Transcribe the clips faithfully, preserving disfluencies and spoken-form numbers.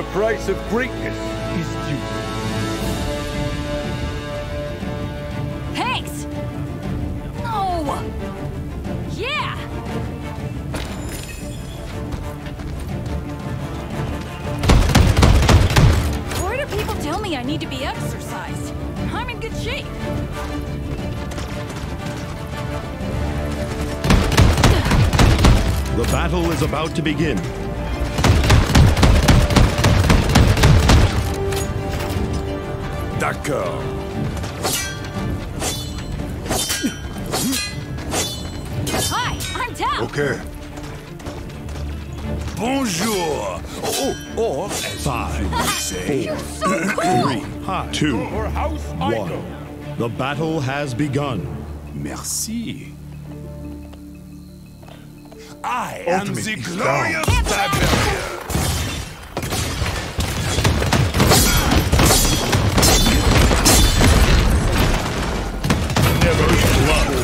price of greatness is due. Thanks! No! Yeah! Why do people tell me I need to be exercised? I'm in good shape. The battle is about to begin. D'accord. Hi, I'm Tal. Okay. Bonjour. Oh, or as Five, you would say. You're so cool! three, two, Or house I one. go. The battle has begun. Merci. I am Ultimate the is glorious down. barbarian. Never blood.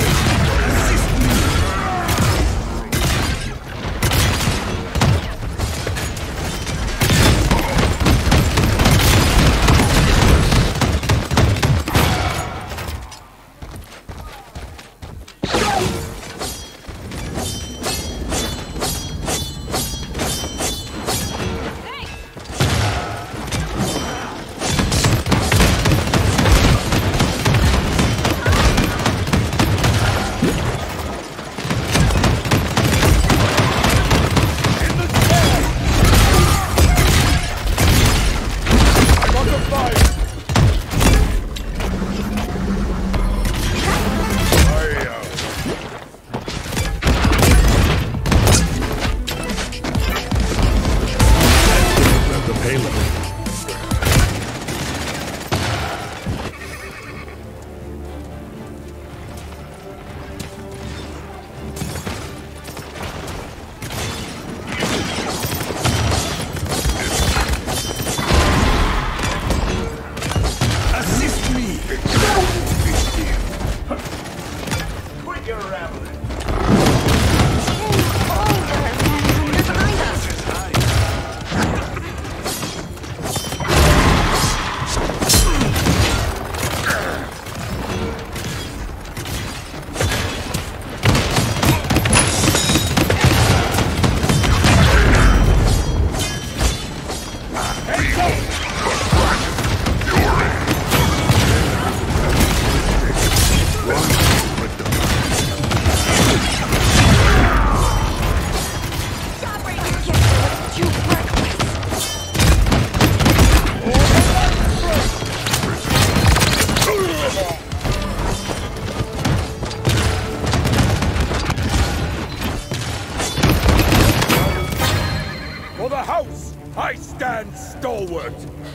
For the house, I stand stalwart.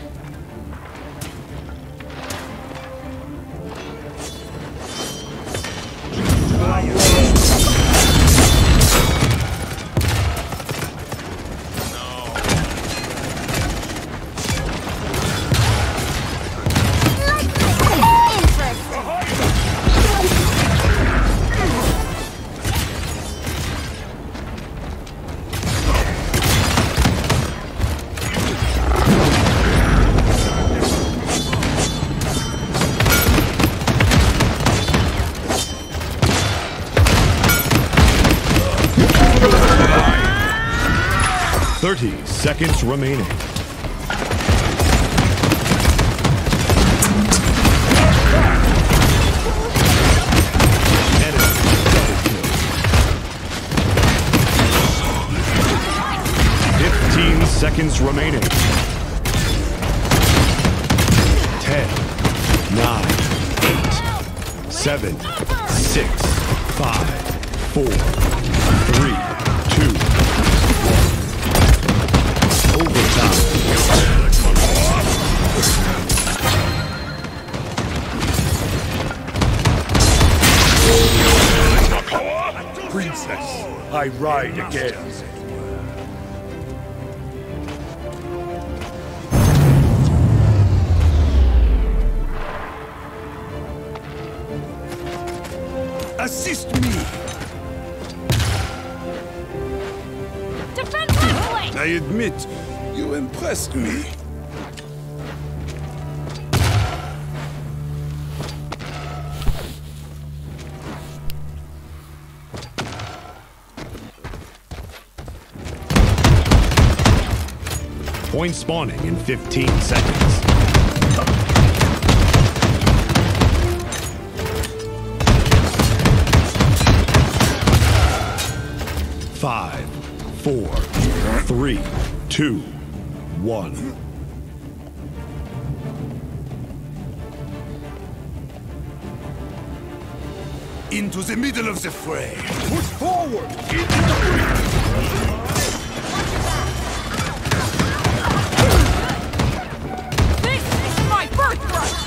Thirty seconds remaining. Enemy double kill. Fifteen seconds remaining. Ten, nine, eight, seven, six, five, four, three, two, one. Overtime. Princess, I ride again. Assist me! Defend that flank! I admit, You impressed me. Point spawning in fifteen seconds. Five, four, three, two, one. Into the middle of the fray. Push forward! Into the breach! This is my birthright!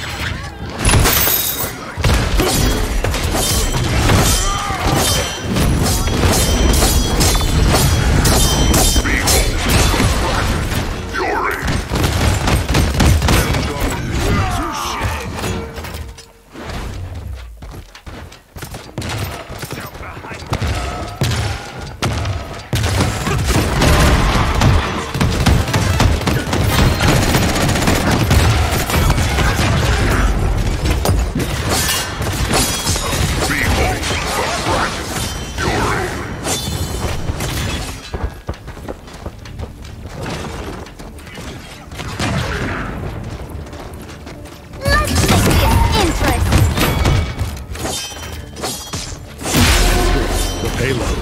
Payload.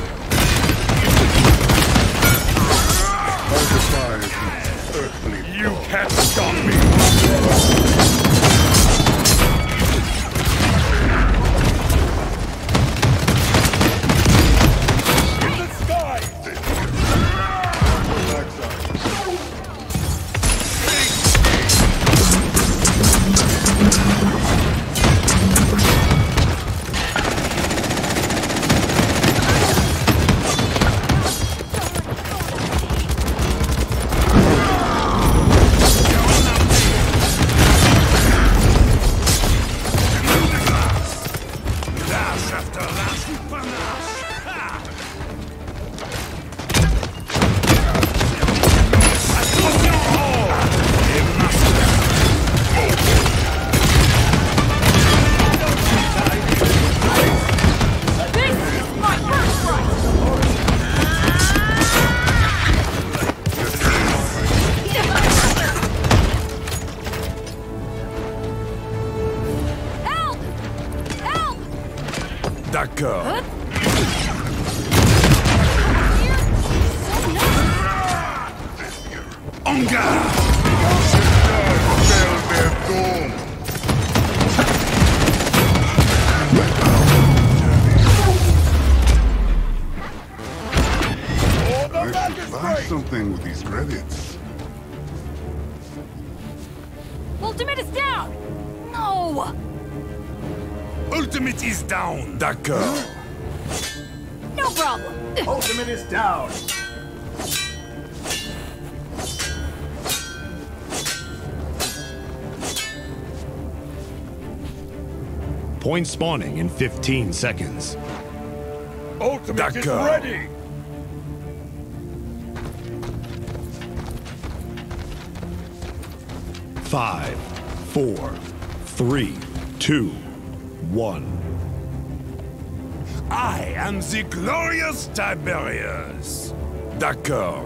You can't stop me! In the sky! D'accord. En garde! I should buy something with these credits. Ultimate is down! No! Ultimate is down! D'accord. No problem! Ultimate is down! Point spawning in fifteen seconds. Ultimate is D'accord. ready! Five, four, three, two, one. I am the glorious Tiberius! D'accord.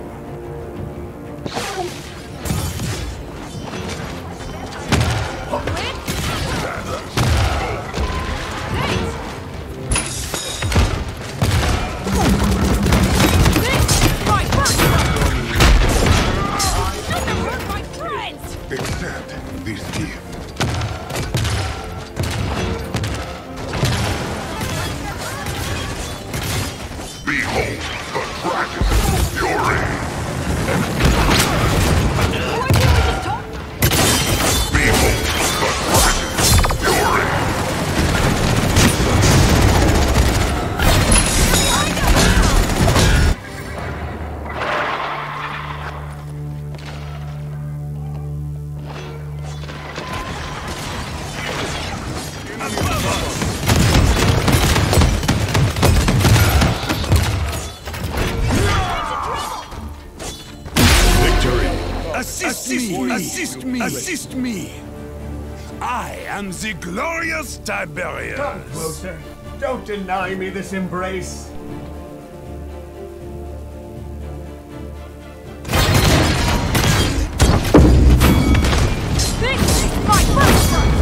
Accept this gift. Behold the dragon fury! assist me. me! Assist me! Assist me! I am the glorious Tiberius! Come closer. Don't deny me this embrace. This is my birthright!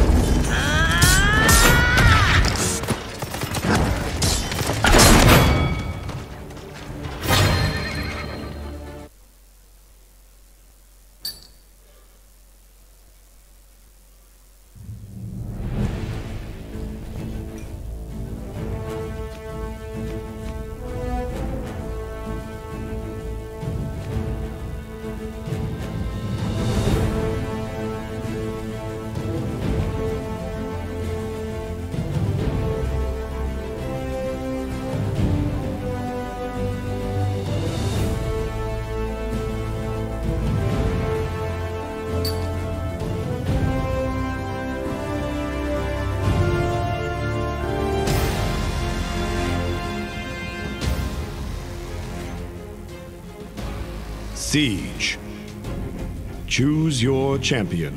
Siege. Choose your champion.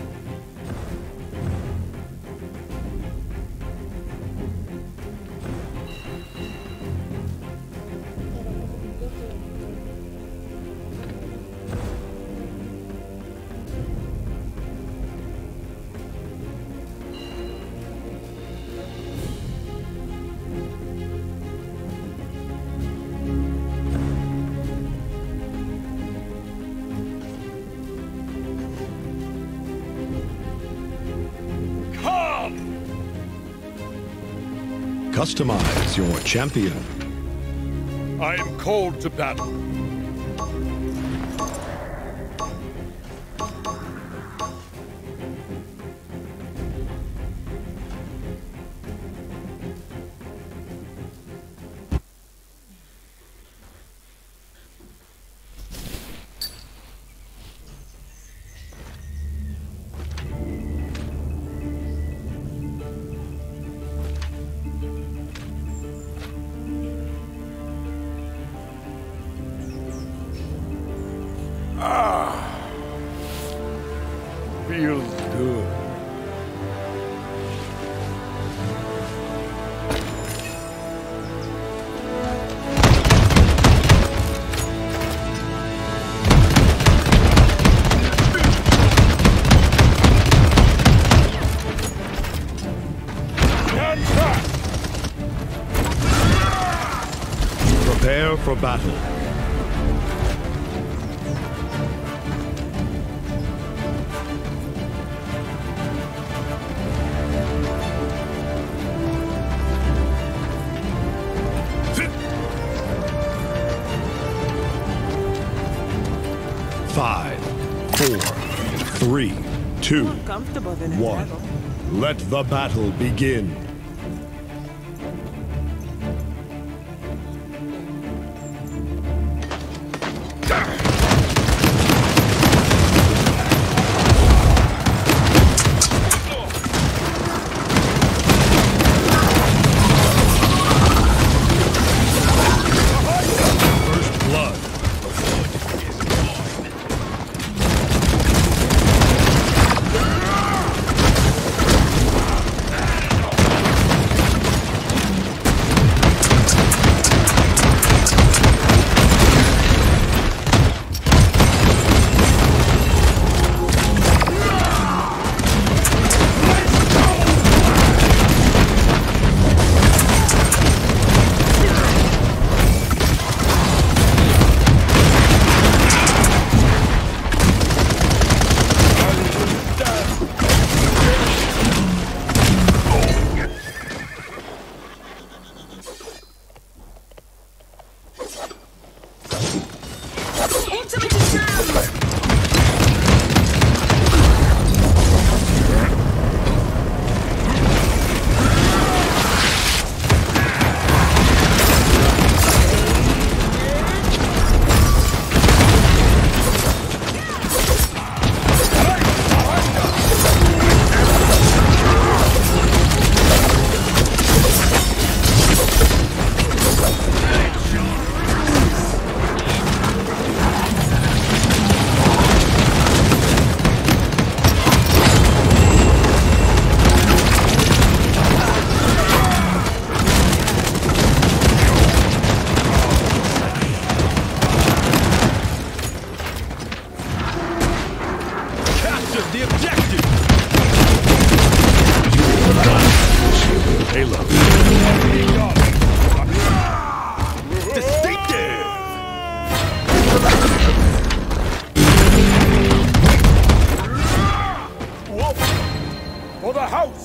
Customize your champion. I am called to battle. Feels good. Prepare for battle. Five, four, three, two, one. Let the battle begin. First blood.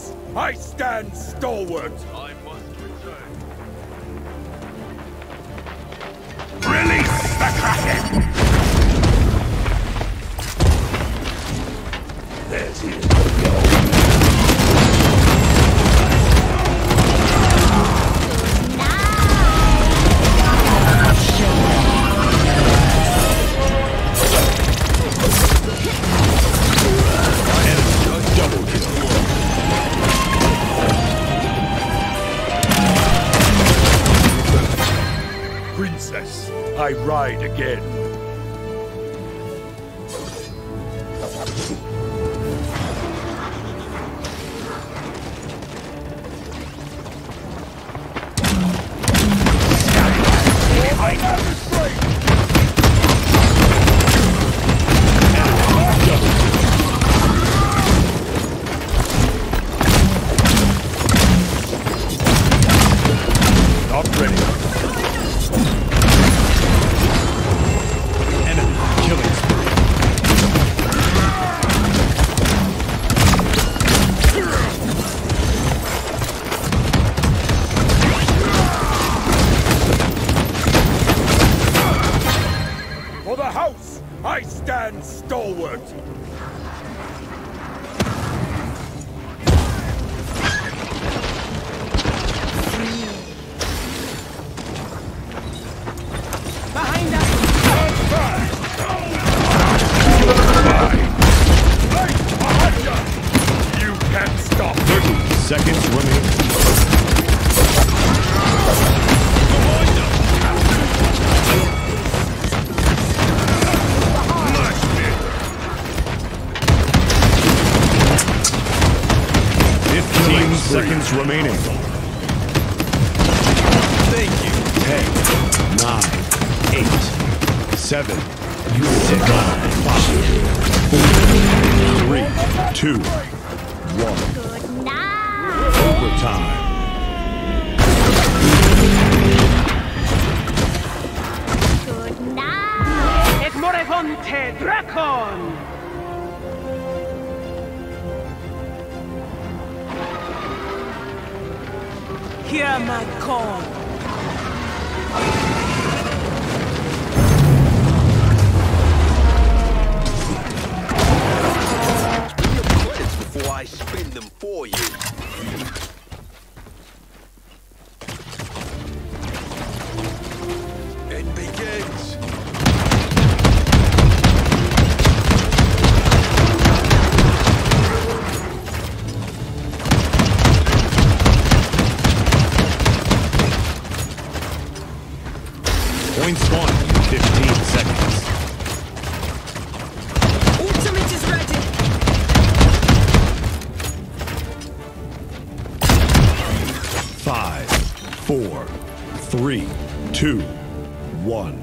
house, I stand stalwart. I must return. Release the Kraken! There's his go. Princess, I ride again. Not ready. For the house, I stand stalwart. Behind us! You can't stop. thirty seconds remaining. fifteen seconds remaining. Thank you. ten, nine, eight, seven, six, five, four, three, two, one. Good night. Overtime. Good night. Et Morefonte Dracon! Hear my call. Spend your credits before I spend them for you. It begins. Point spawn in fifteen seconds. Ultimate is ready. Five, four, three, two, one.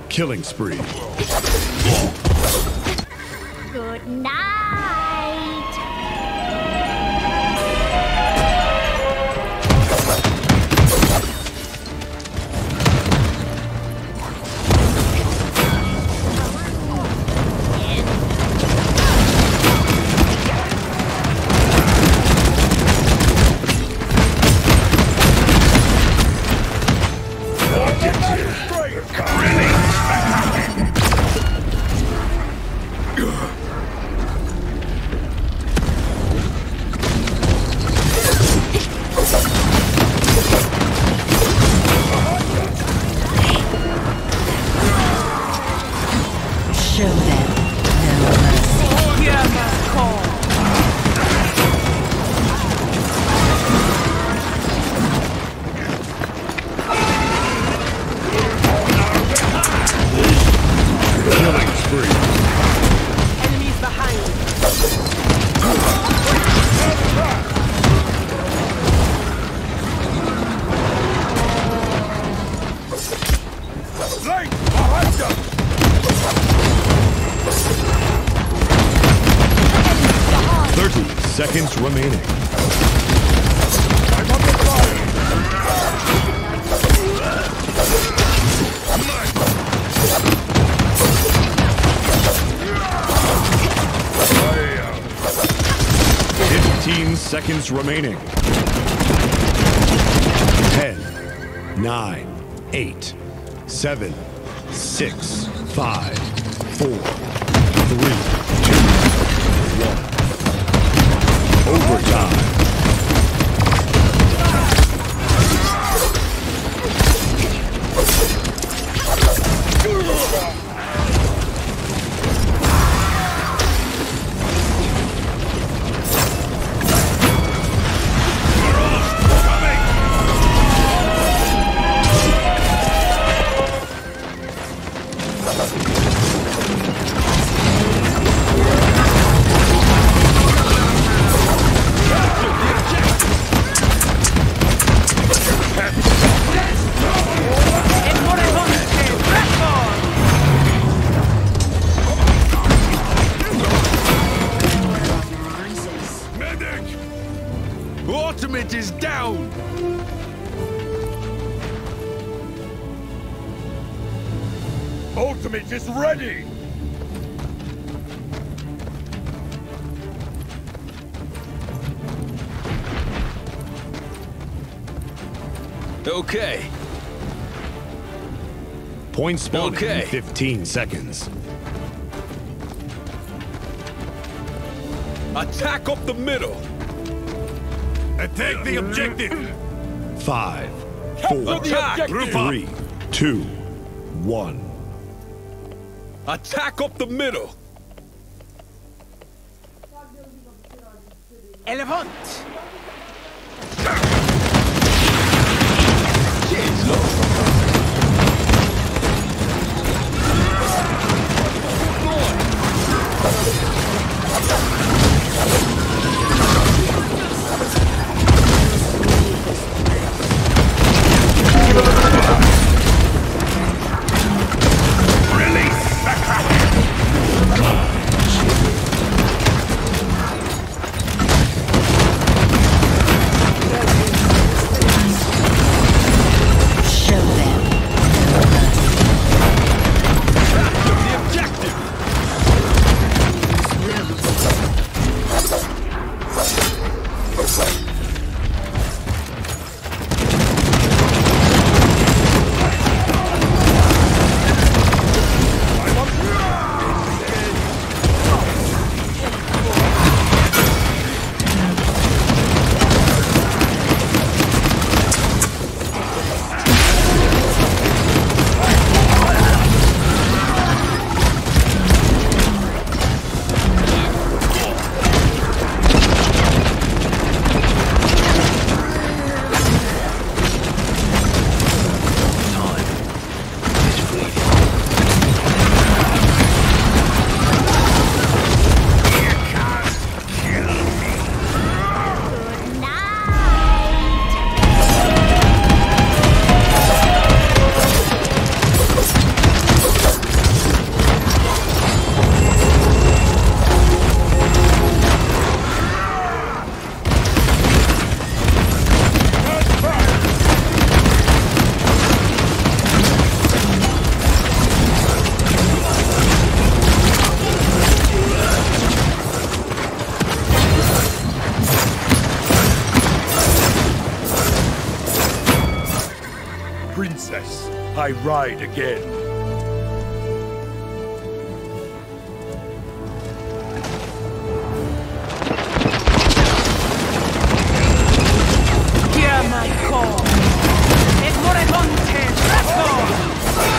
Killing spree. Good night. Show them no mercy. Hear my call. Killing spree. Enemies behind. Right behind them! thirty seconds remaining. I'm under fire! fifteen seconds remaining. ten, nine, eight, seven, six, five, four, three, two, one. Overtime. Ultimate is down! Ultimate is ready! Okay. Point spawning Okay. in fifteen seconds. Attack up the middle! Attack the objective! Five, four, Attack! three, two, one. Attack up the middle! Elevant. I ride again. Hear my call. Et morebonte tremble.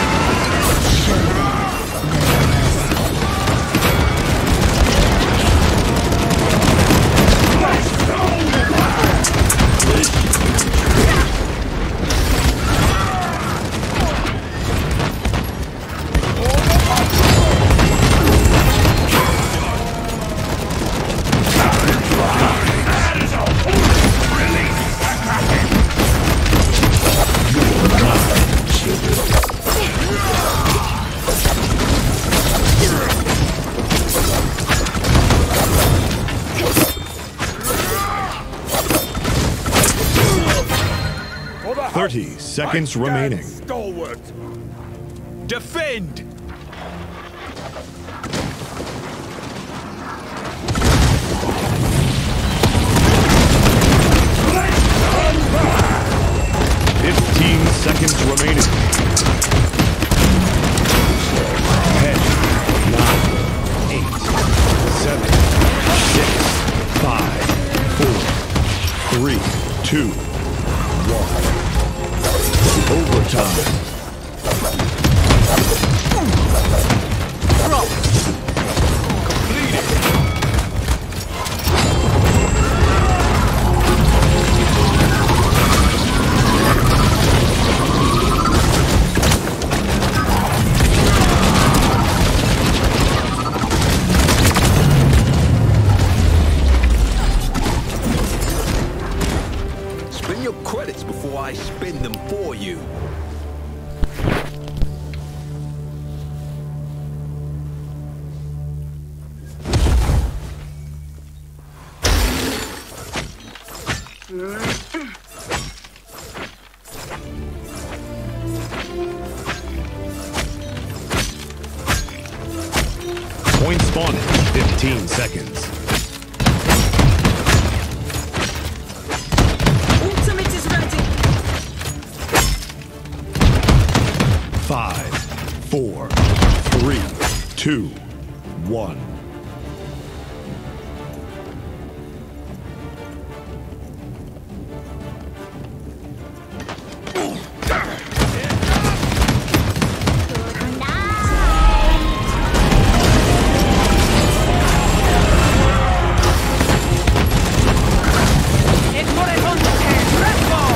thirty seconds remaining. Stalwart. Defend! fifteen seconds remaining. ten, nine, eight, seven, six, five, four, three, two, one. Overtime. Spend your credits before I spend them for you. Point spawning. fifteen seconds. Ultimate is ready. Five, four, three, two, one. Et morebonte tremble.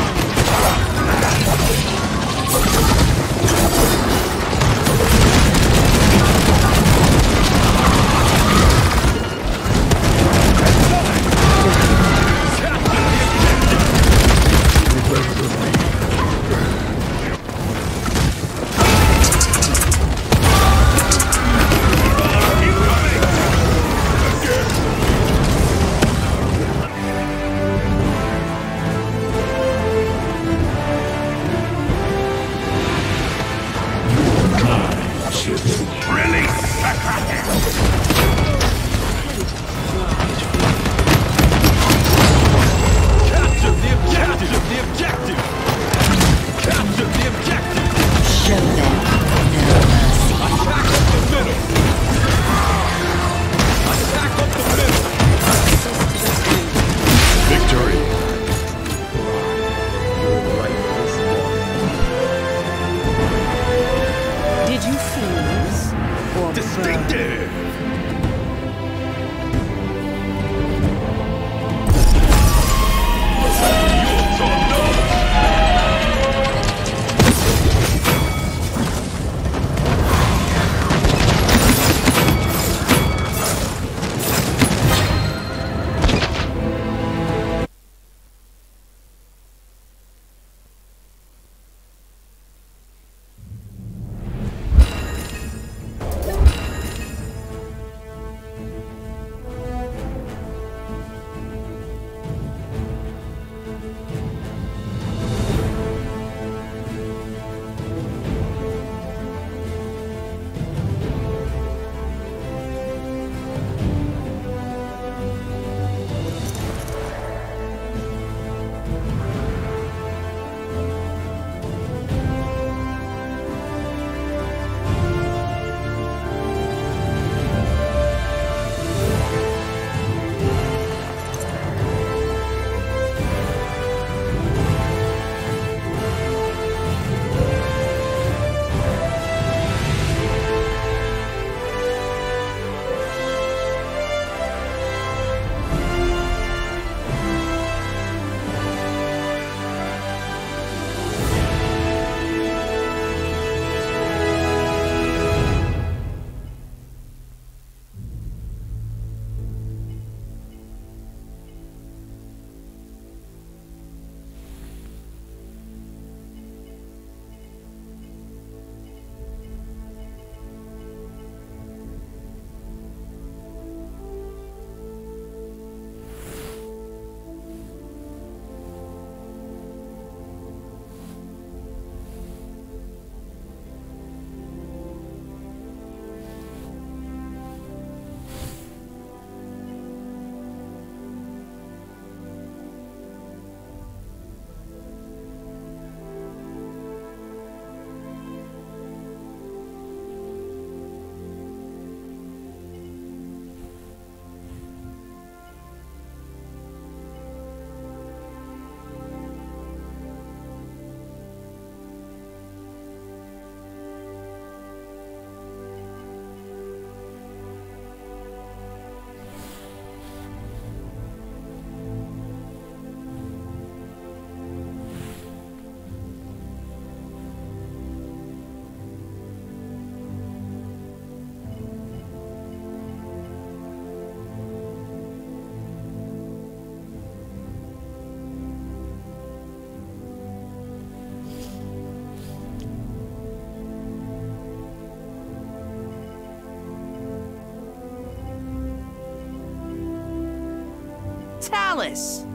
Talus!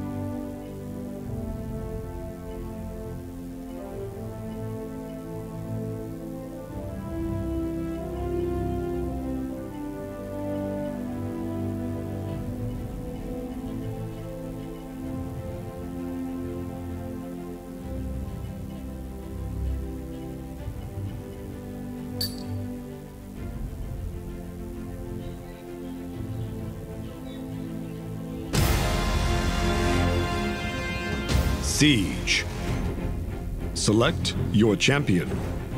Siege. Select your champion.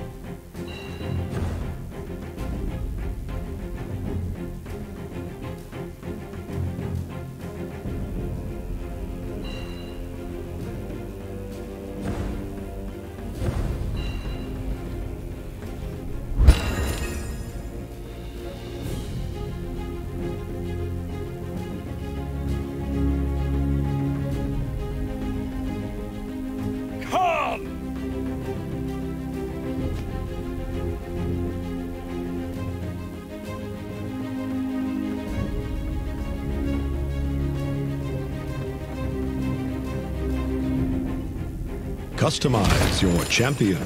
Customize your champion.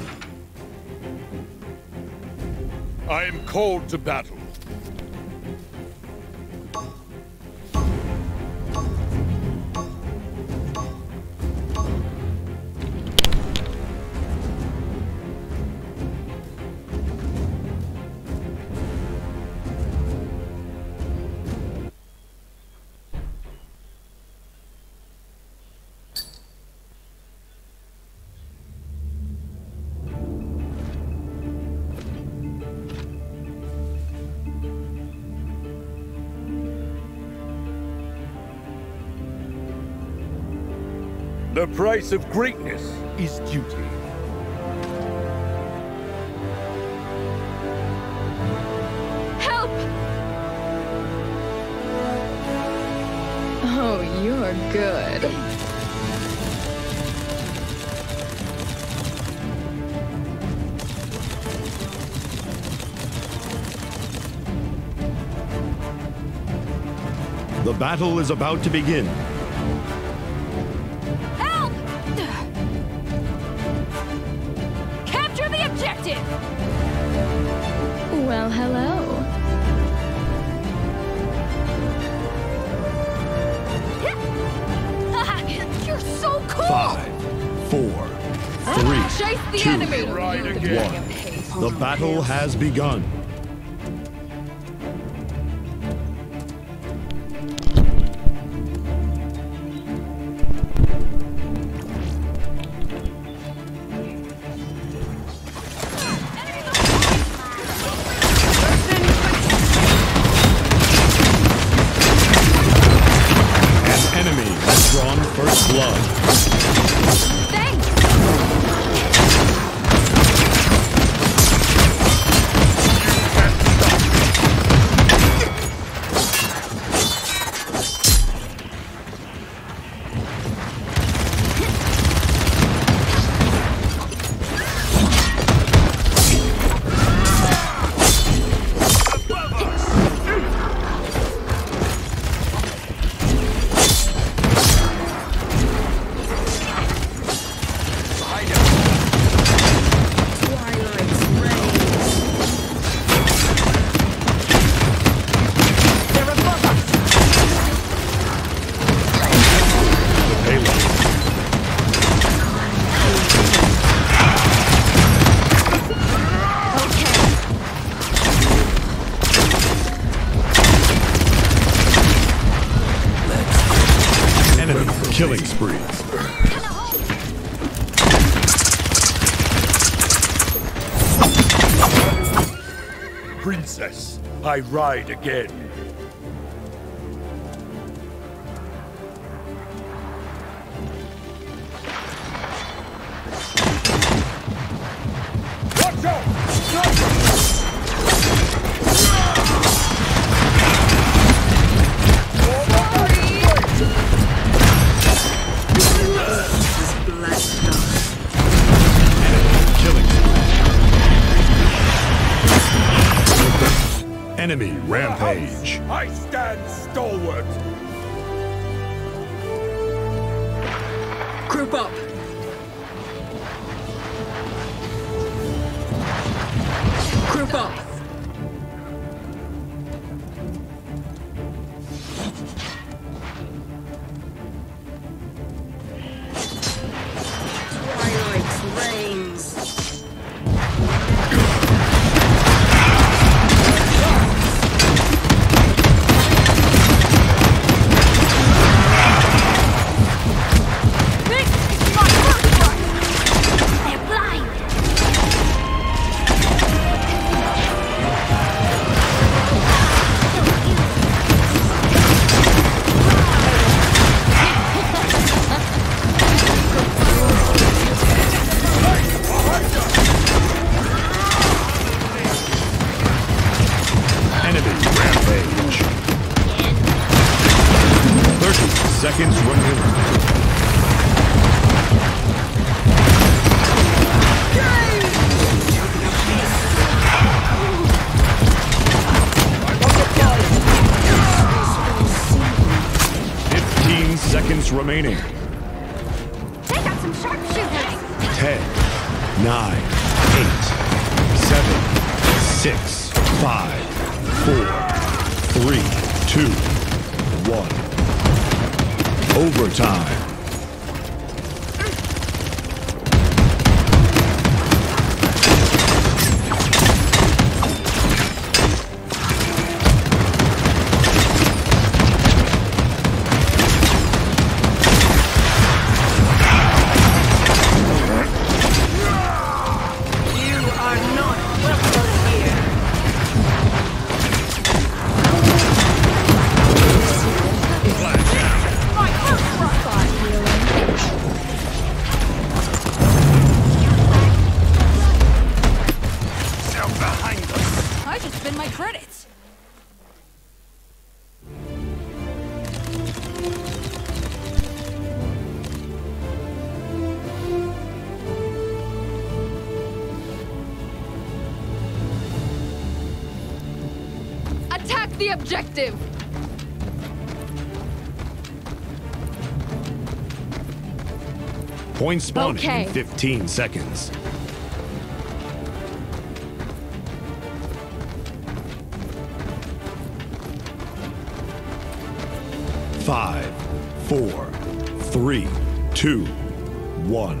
I am called to battle. The price of greatness is duty. Help! Oh, you're good. The battle is about to begin. Help! Capture the objective! Well, hello. You're so cool! Five, four, three, Chase the two, enemy! Right again. one. The battle has begun. Drawn first blood. Thanks! Killing spree. Princess, I ride again. Watch out! Enemy rampage. Group up. Group up. Twilight reigns. Seconds remaining. Fifteen seconds remaining. They got some sharpshooters. Ten, nine, eight, seven, six, five, four, three, two, one. Overtime. Attack the objective! Point spawning Okay. in fifteen seconds. Five, four, three, two, one.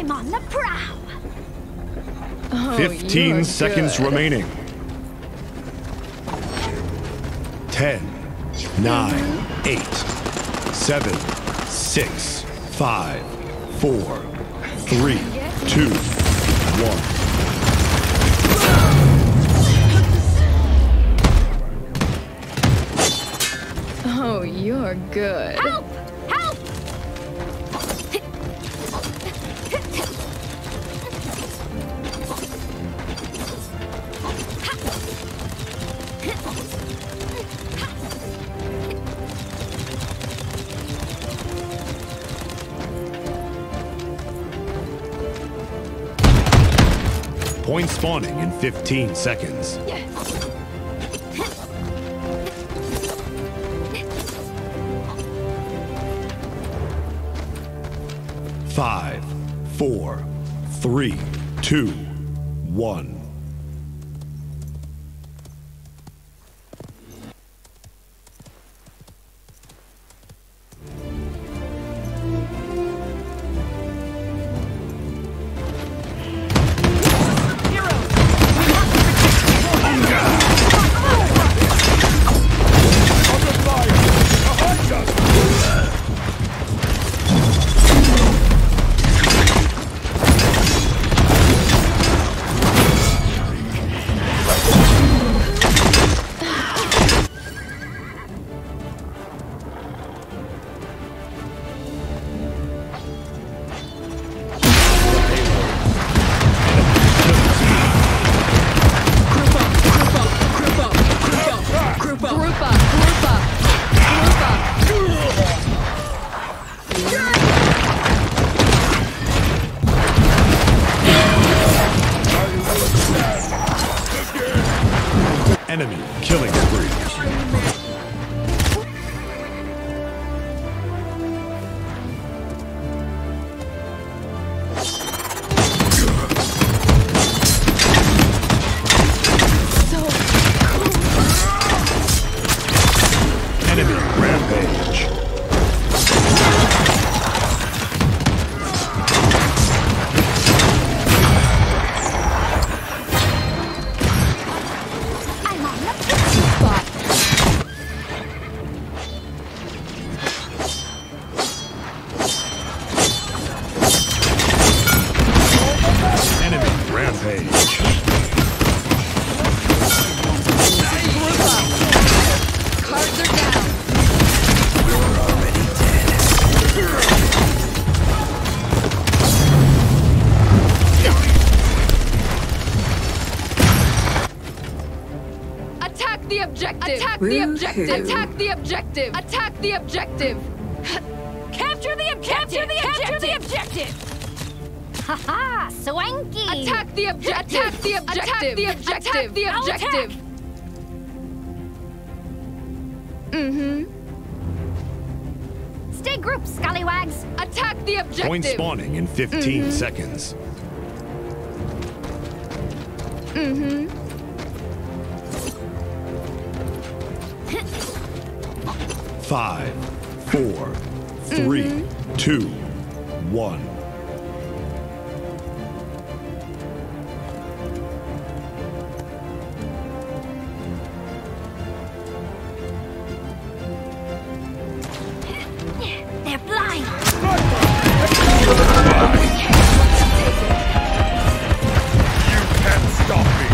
I'm on the prowl. Oh, Fifteen you're seconds good. remaining. Ten, nine, eight, seven, six, five, four, three, two, one. Oh, you're good. Help! Help! Point spawning in fifteen seconds. Five, four, three, two, one. Group up, group up, group up. Enemy killing spree. Enemy rampage. I'm on the Spot. Enemy rampage. Group up. Cards are down. Attack the objective. Attack the objective. Attack the objective. Attack the objective. Capture the objective! Capture the objective! haha, swanky. Attack the objective. Attack the objective. The objective. The I'll objective. Mm-hmm. Stay group, scallywags. Attack the objective. Point spawning in fifteen Mhm. seconds. Mm-hmm. Five, four, three, two, one. They're blind. Can't stop me!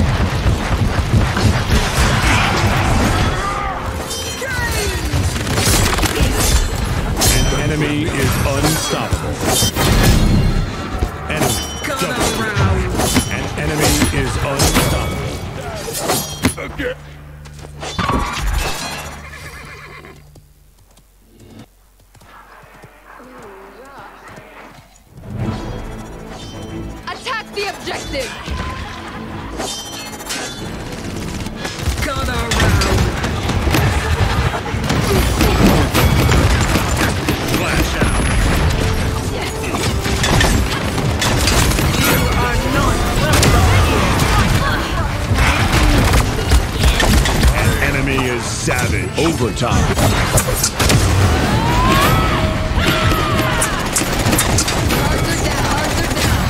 An enemy is unstoppable. Enemy double. An enemy is unstoppable. Again! Attack the objective. Flash out. An enemy is savage. Overtime. Cards are down. Cards are down.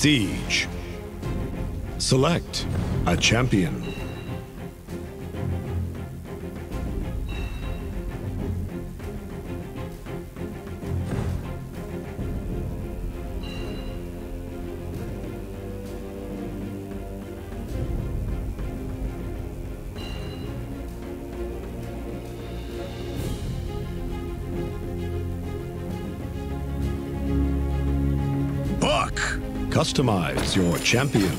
Siege. Select a champion. Buck! Customize your champion.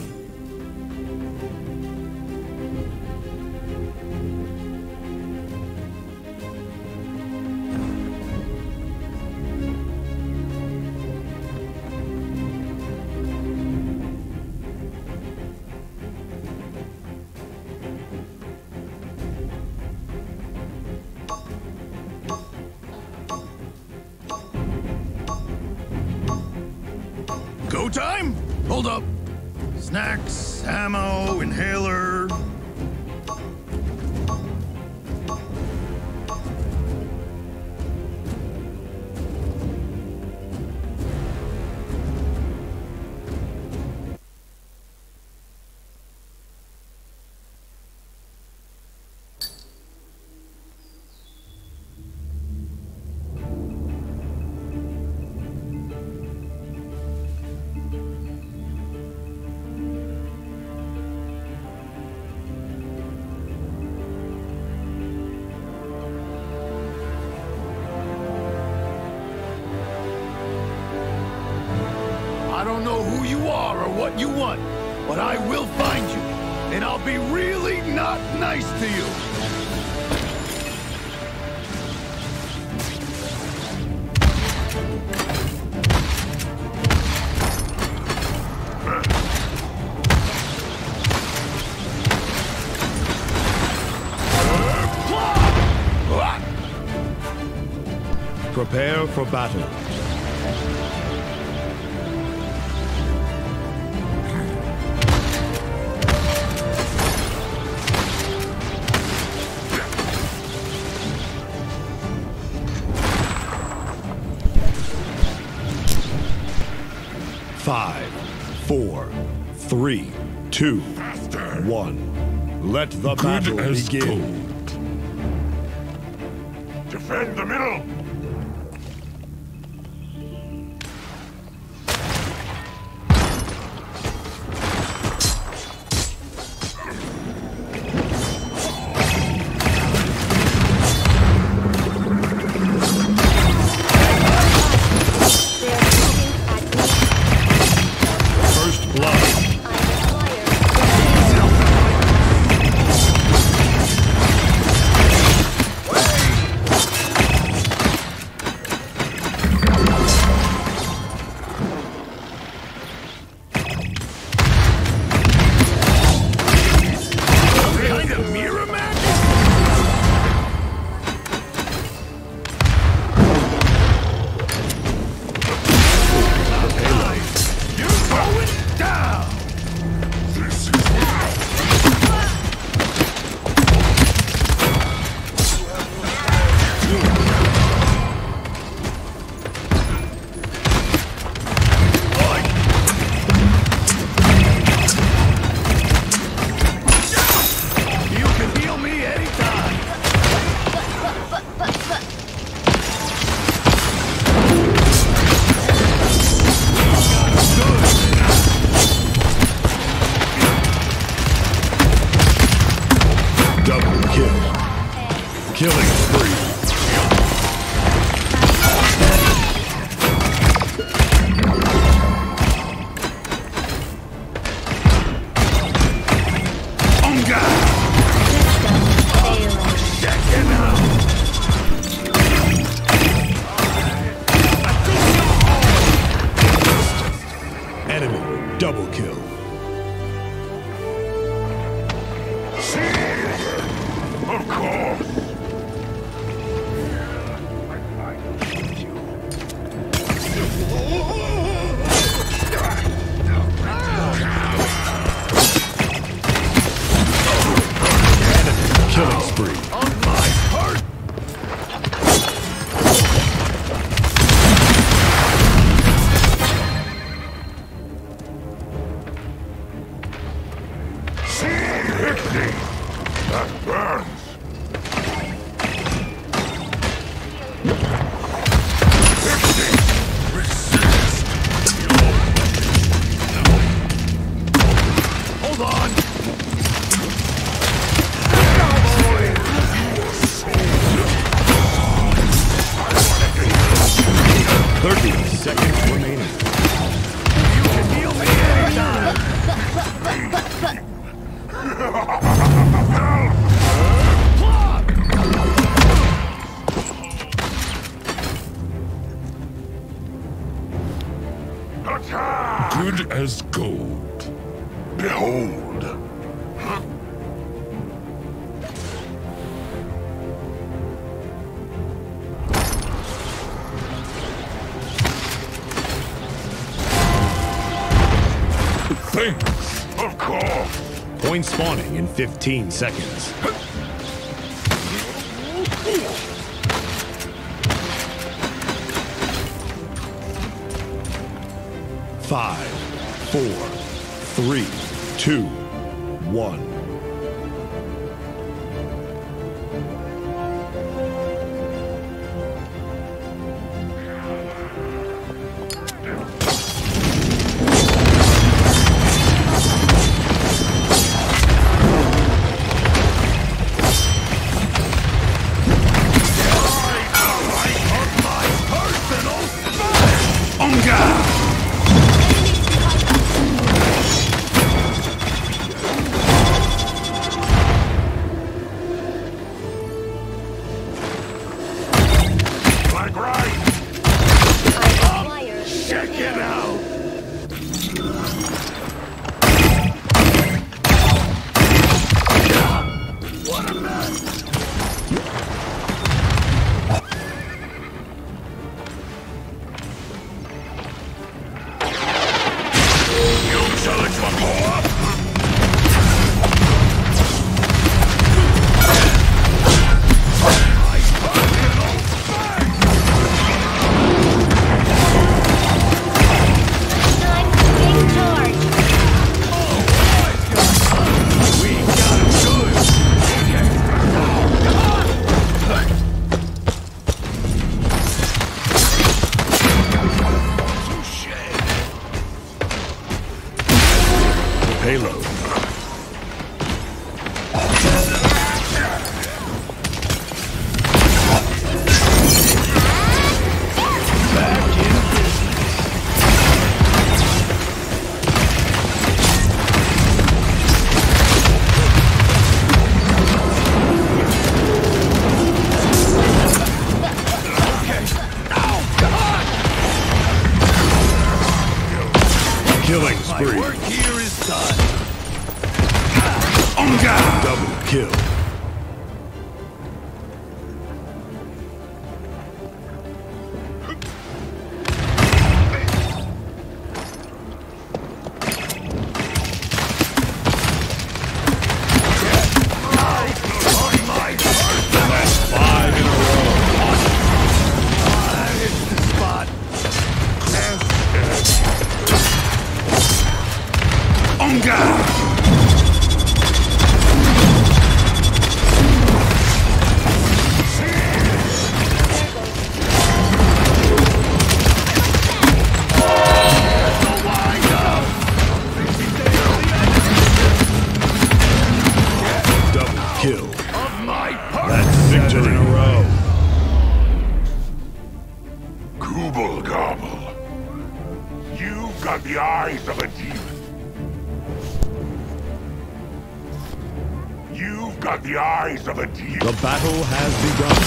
Go time? Hold up. Snacks, ammo, inhaler. I don't know who you are or what you want, but I will find you, and I'll be really not nice to you. Prepare for battle. Five, four, three, two, one. Let the battle begin. Defend the middle! First blood. Kind of mirror magic? You're going down! This is You can heal me anytime! Double kill. Killing spree. Onga! Checking out! Enemy double kill. Of course! Killing spree. On my part! Fifty. That burns. Fifty. Resist. Hold on! thirty seconds remaining. You can heal me anytime! Good as gold. Behold. Thanks, of course. Point spawning in fifteen seconds. Five, four, three, two, one. Payload. Killing spree. My work here is done. Onga! Double kill. That's five in a row. Ah, it's the spot. Onga! Double kill. Of my That's victory in a row. Kubel Gobble. You've got the eyes of a demon. You've got the eyes of a demon. The battle has begun.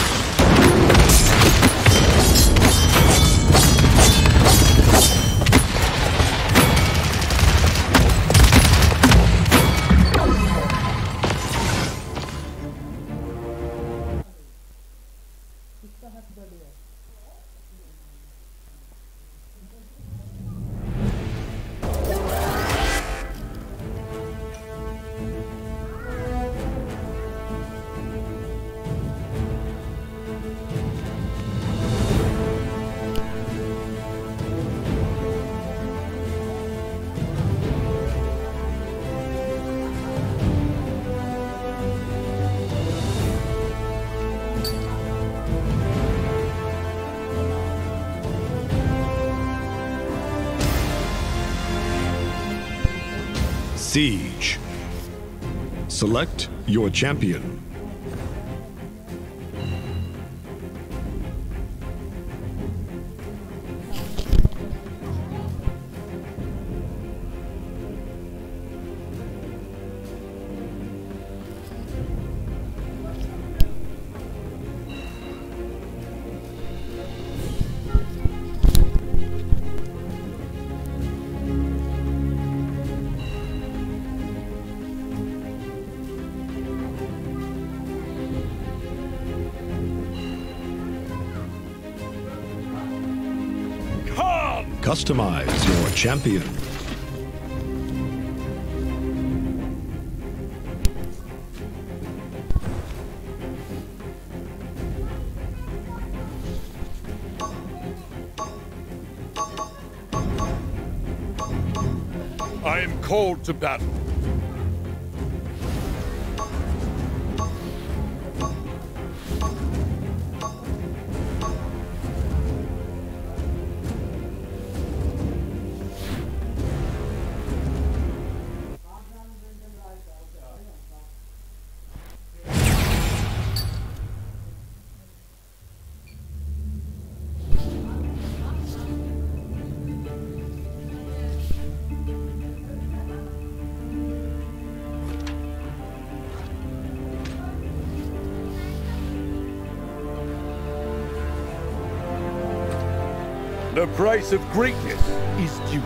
Siege. Select your champion. Customize your champion. I am called to battle. The price of greatness is duty.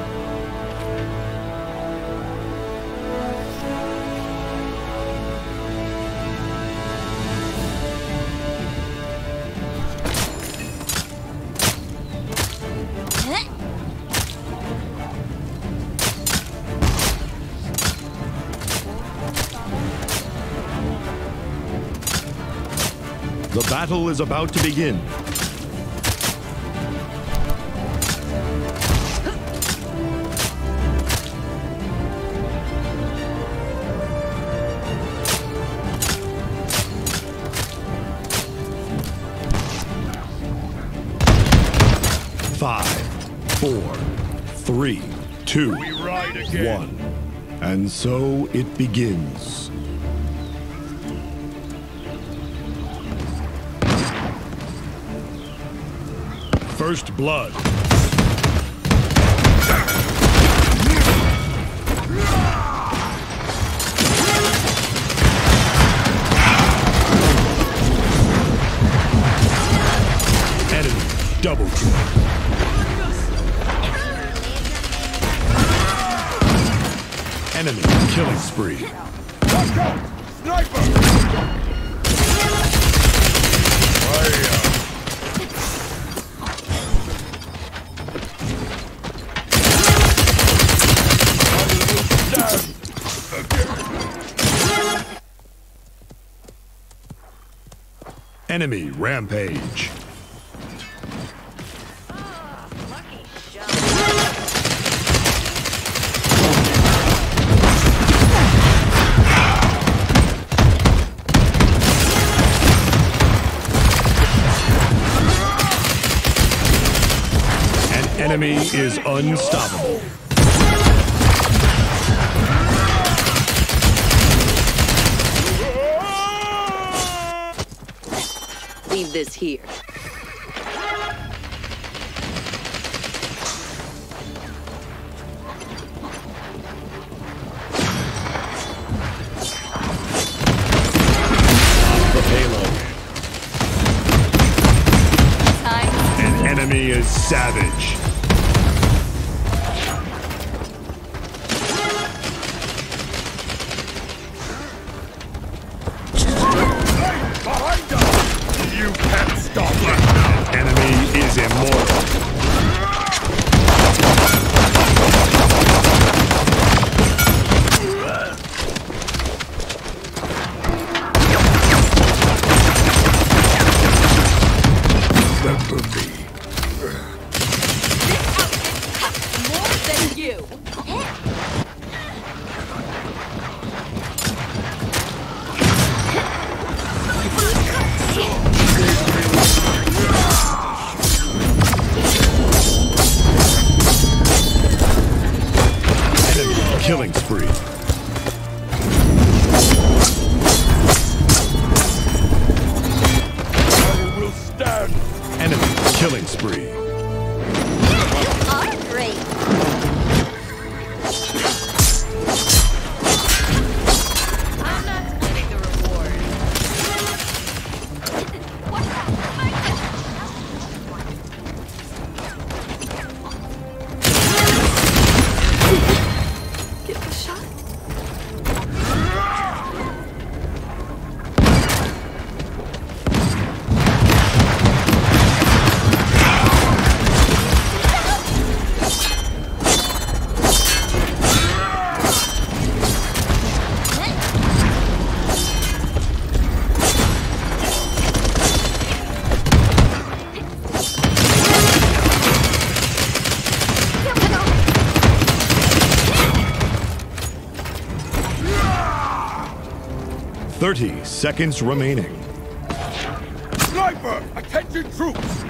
The battle is about to begin. Five, four, three, two, We ride again. one. And so it begins. First blood. Enemy double kill. Enemy killing spree. Let's go! Sniper! Enemy rampage. An enemy is unstoppable. Leave this here. The payload. An enemy is savage. You can't stop it! Enemy is immortal. Remember me. thirty seconds remaining. Sniper! Attention troops!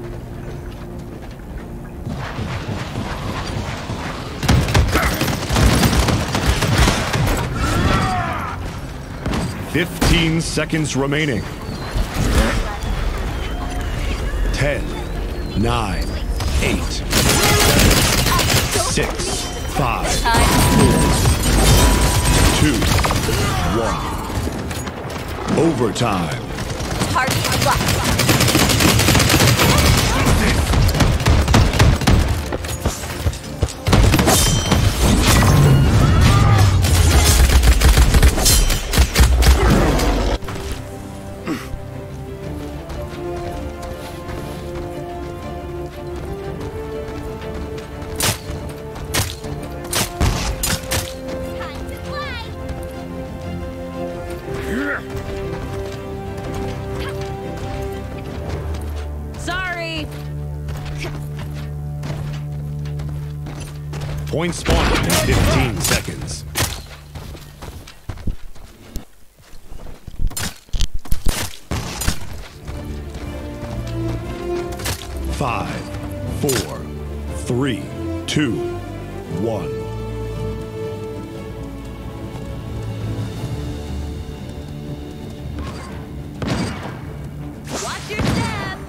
fifteen seconds remaining. ten, nine, eight, seven, six, five, two, one. Overtime. Target locked. Point spawning in fifteen seconds. Five, four, three, two, one. Watch your step!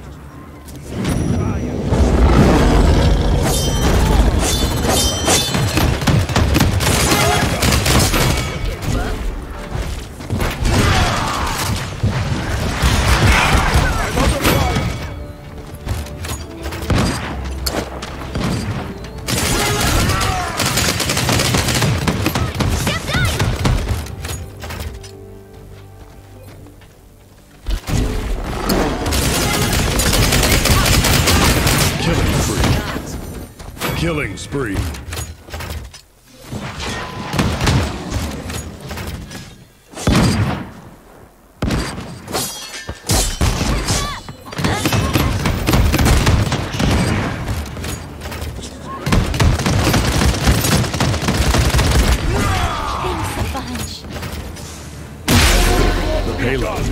Killing spree. The payload.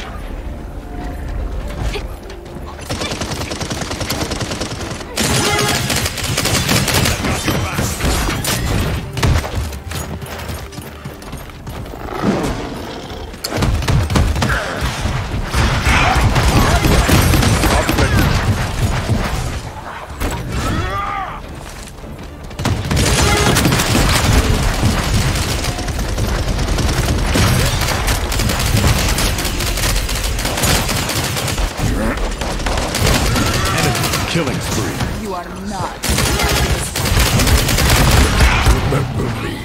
Killing spree. You are not. Remember me.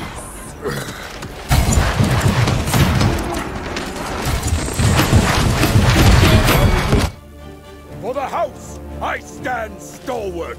For the house, I stand stalwart.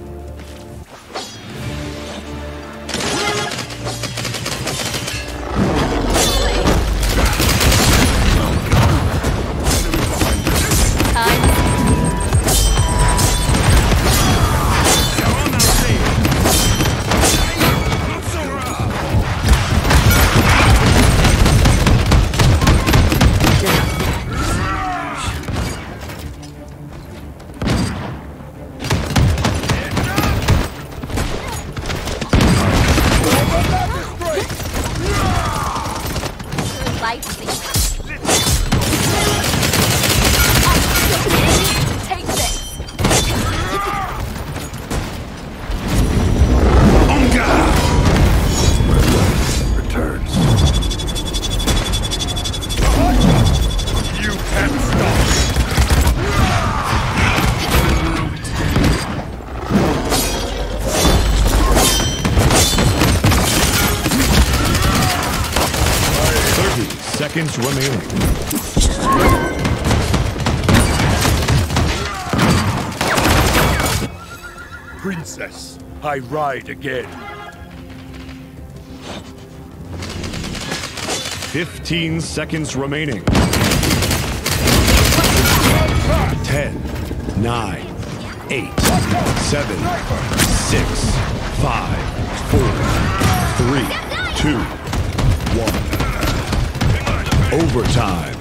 Take this! Returns. You can't stop me. thirty seconds remaining. Princess, I ride again. fifteen seconds remaining. ten, nine, eight, seven, six, five, four, three, two, one. Overtime.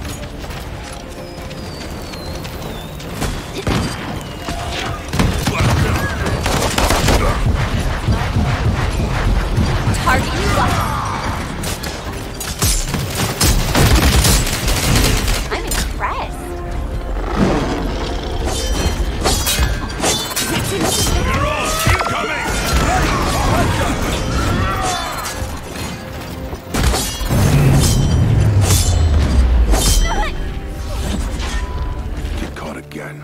Target locked. I'm impressed. You're all incoming! Get caught again.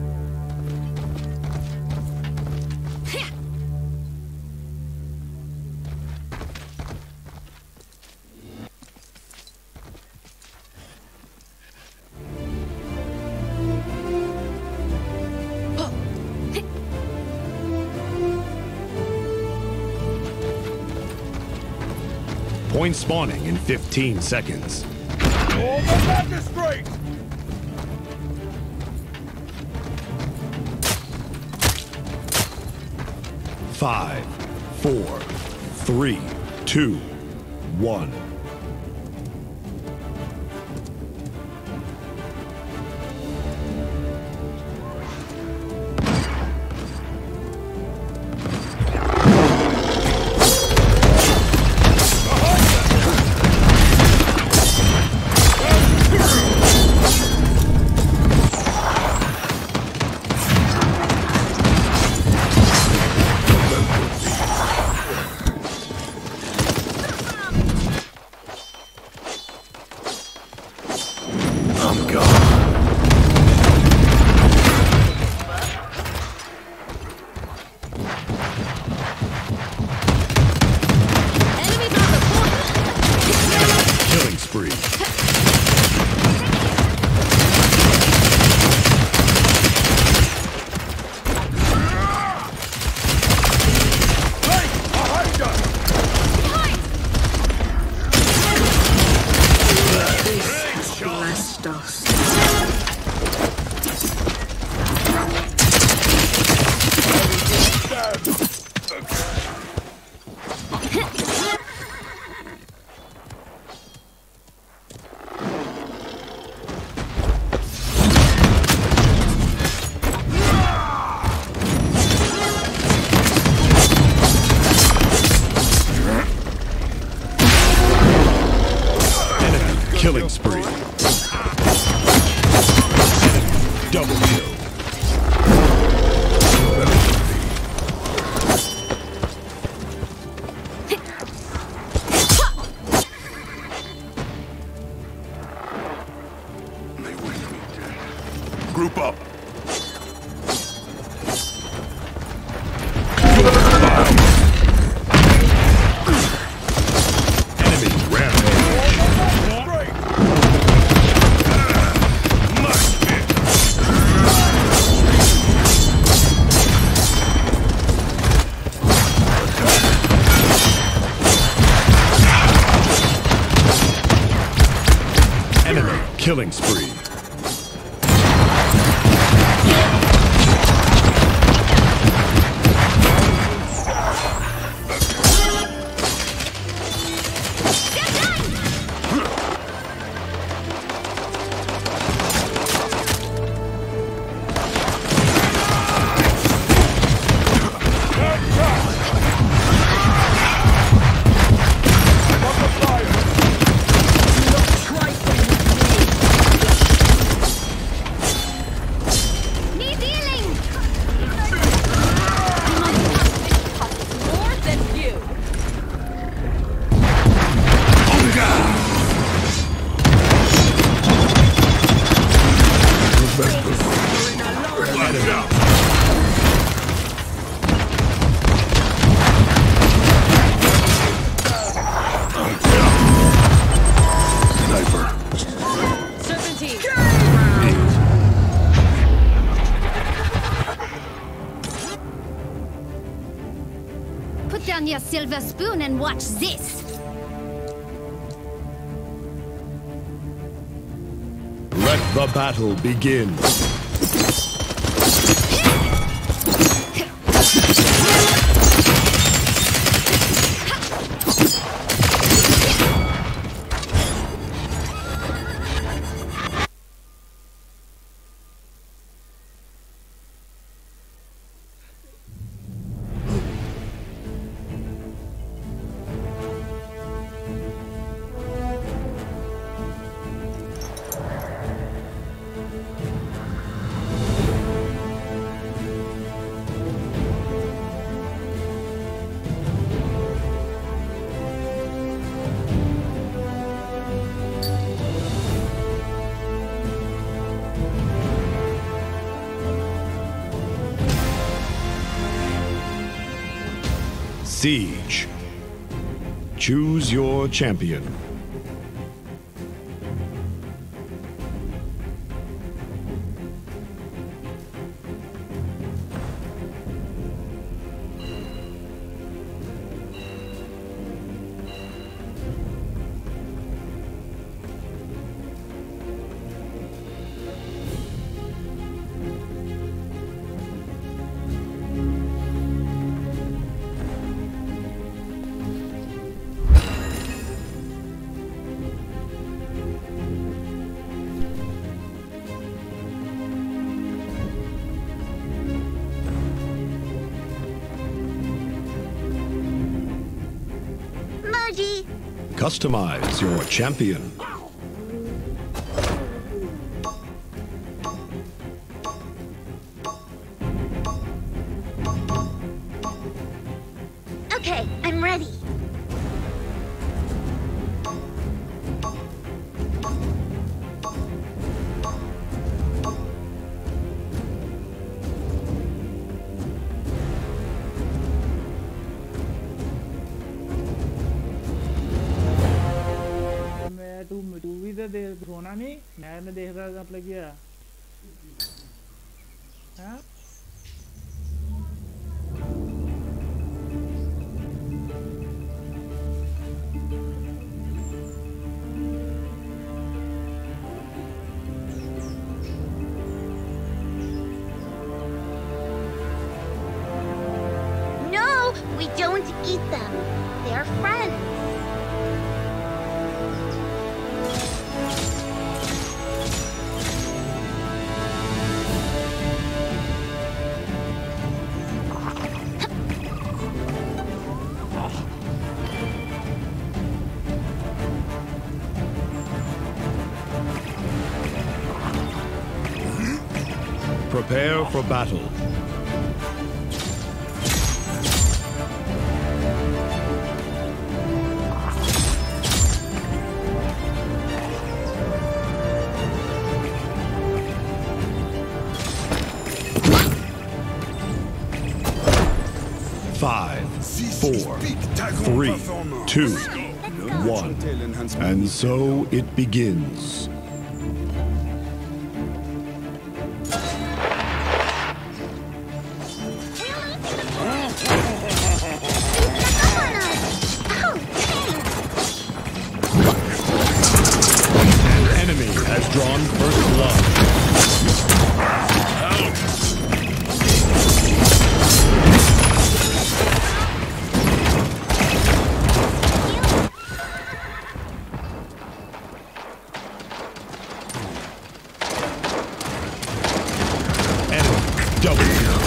Point spawning in fifteen seconds. Oh, the back is straight! Five, four, three, two, one. I'm gone. Enemies on the corner. Killing spree. Hey! Behind us! Blessed us. Enemy killing spree. Double kill. They wish me dead. Group up. Enemy rampage. Straight! Enemy killing spree. Need healing. More than you. Watch out! Sniper. Serpentine. Put down your silver spoon and watch this. Let the battle begin. Siege. Choose your champion. Customize your champion. Okay, I'm ready. तू movie तो देख होना नहीं मैंने देख रहा मतलब क्या हाँ No, we don't eat them. They're friends. Prepare for battle. Five, four, three, two, one. And so it begins. Drawn first blood. Enemy double kill.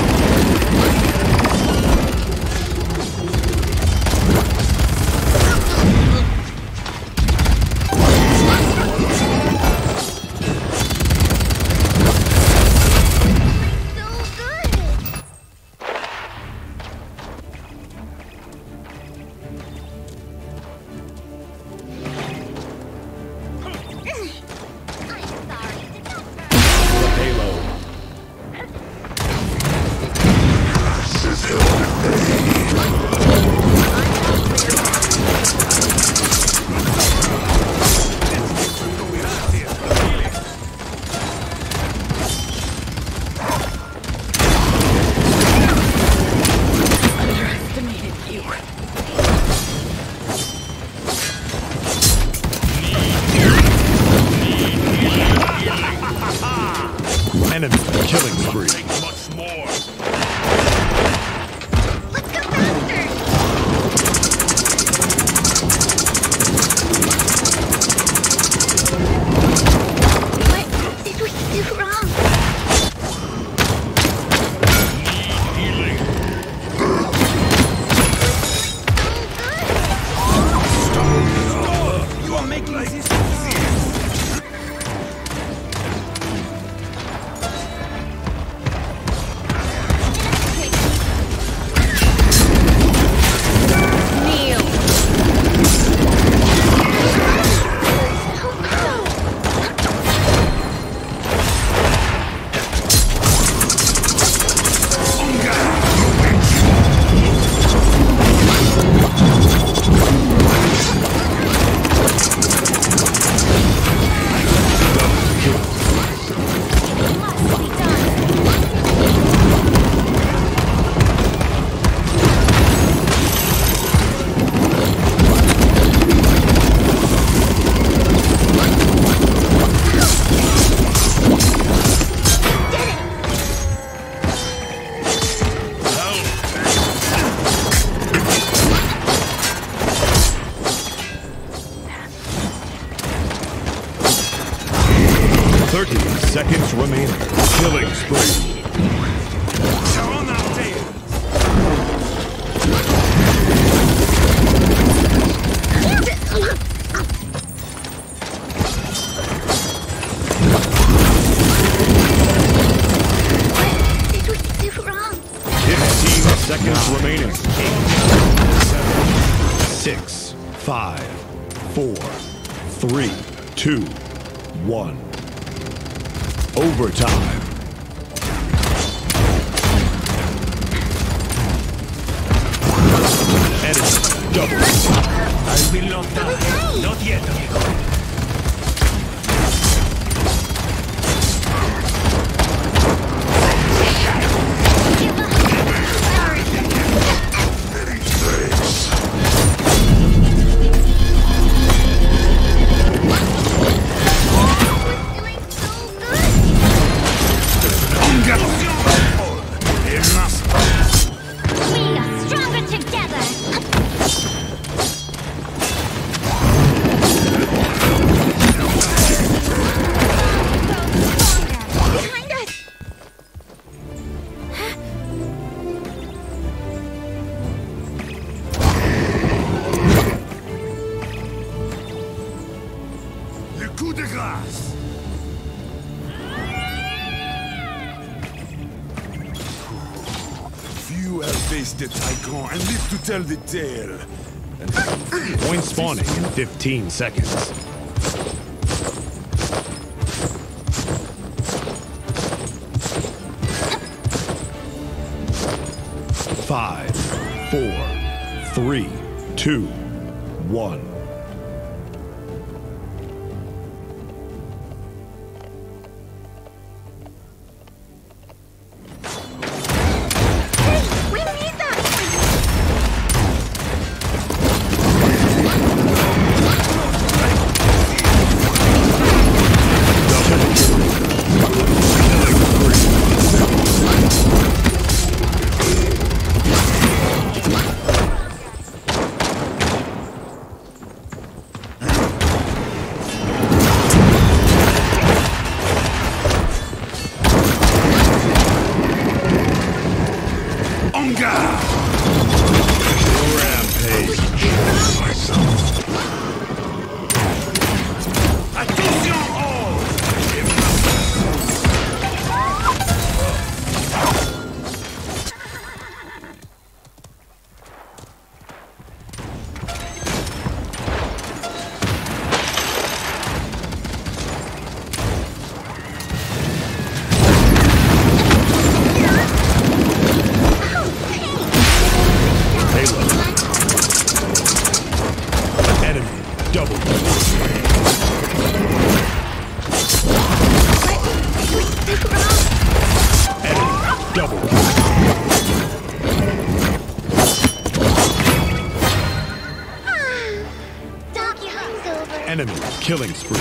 Enemy killing spree. Much more. Let's go faster! What did we do wrong? Healing. Stop! You are making this easy. thirty seconds remaining. Killing spree. This was so wrong. fifteen seconds remaining. Eight, seven, six, five, four, three, two, one. Overtime. Edit double. I will not die. Not yet, amigo. Coup de grâce! Few have faced the Tycoon and live to tell the tale. Point spawning in fifteen seconds. Five, four, three, two, one. Enemy killing spree.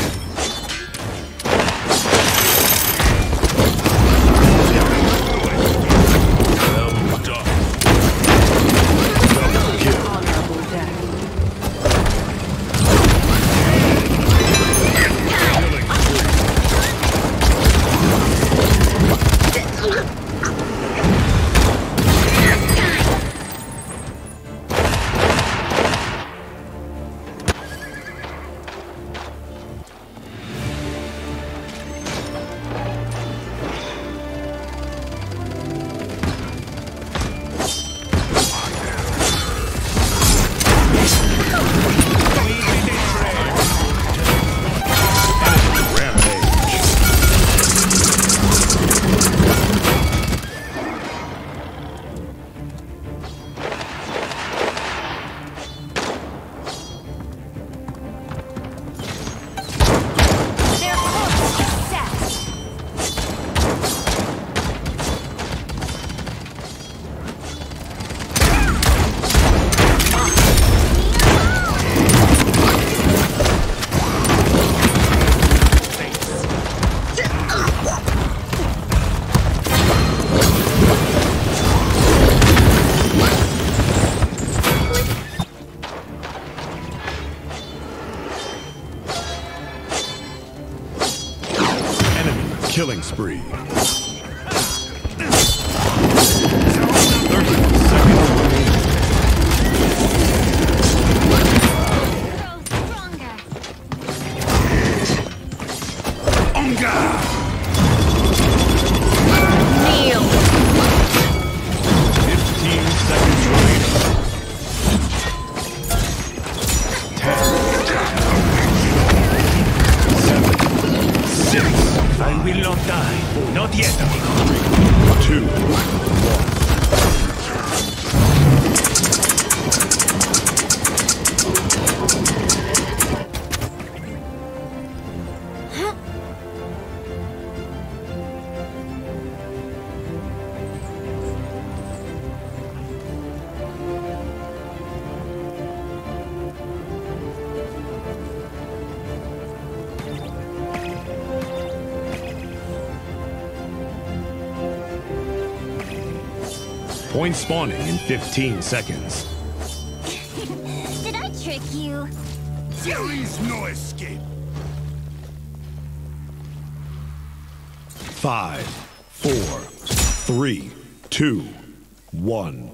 killing spree. Point spawning in fifteen seconds. Did I trick you? There is no escape. Five, four, three, two, one.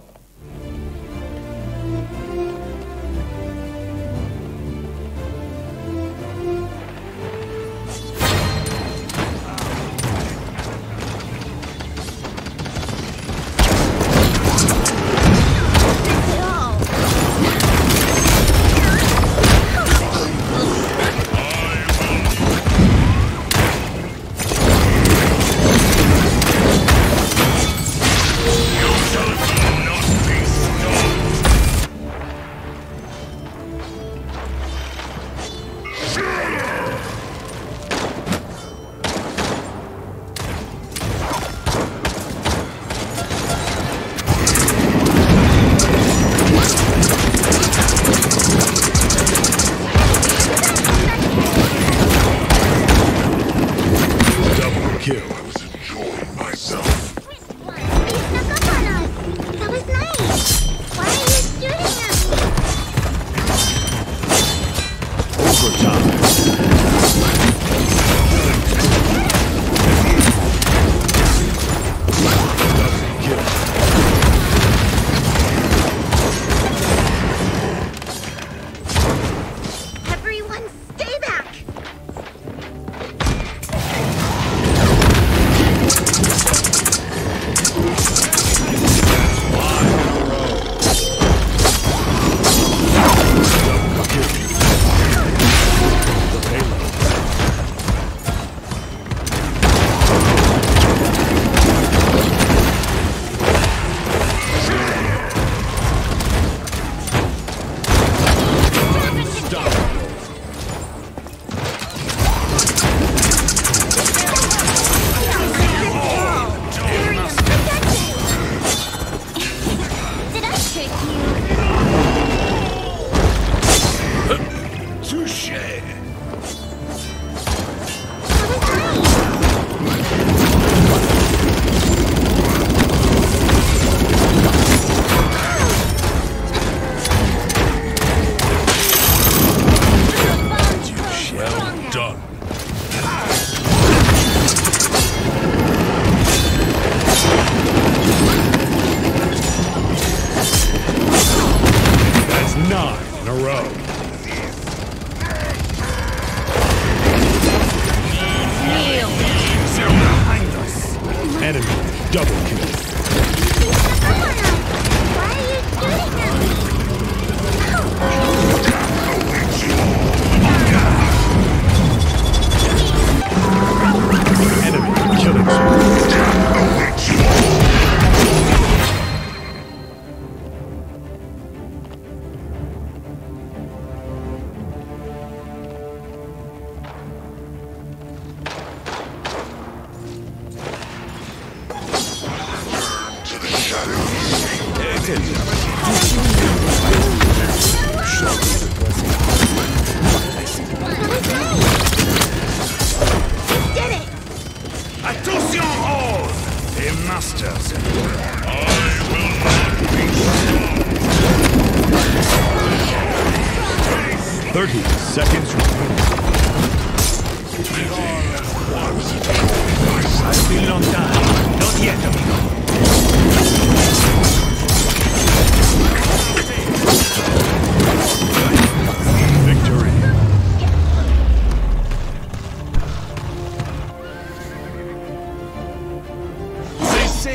thirty seconds remaining.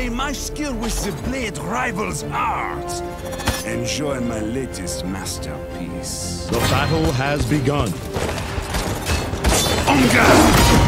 say my skill with the blade rivals ours. Enjoy my latest masterpiece. The battle has begun. Onga!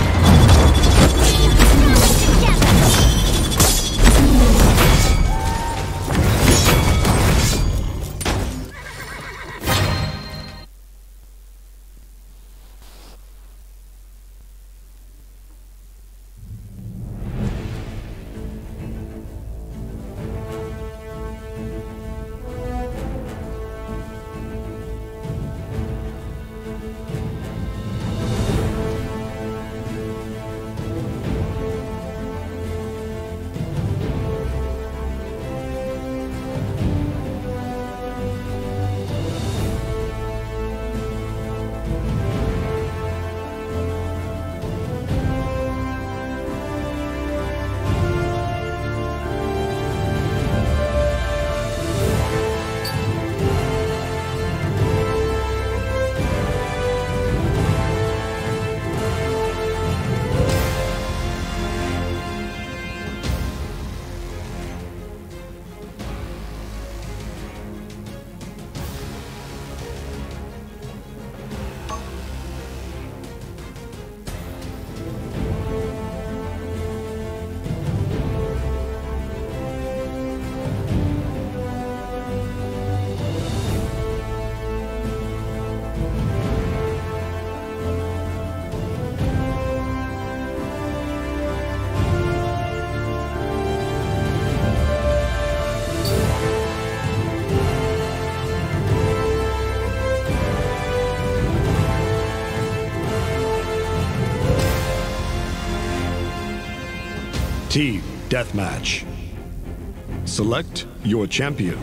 Team Deathmatch. Select your champion.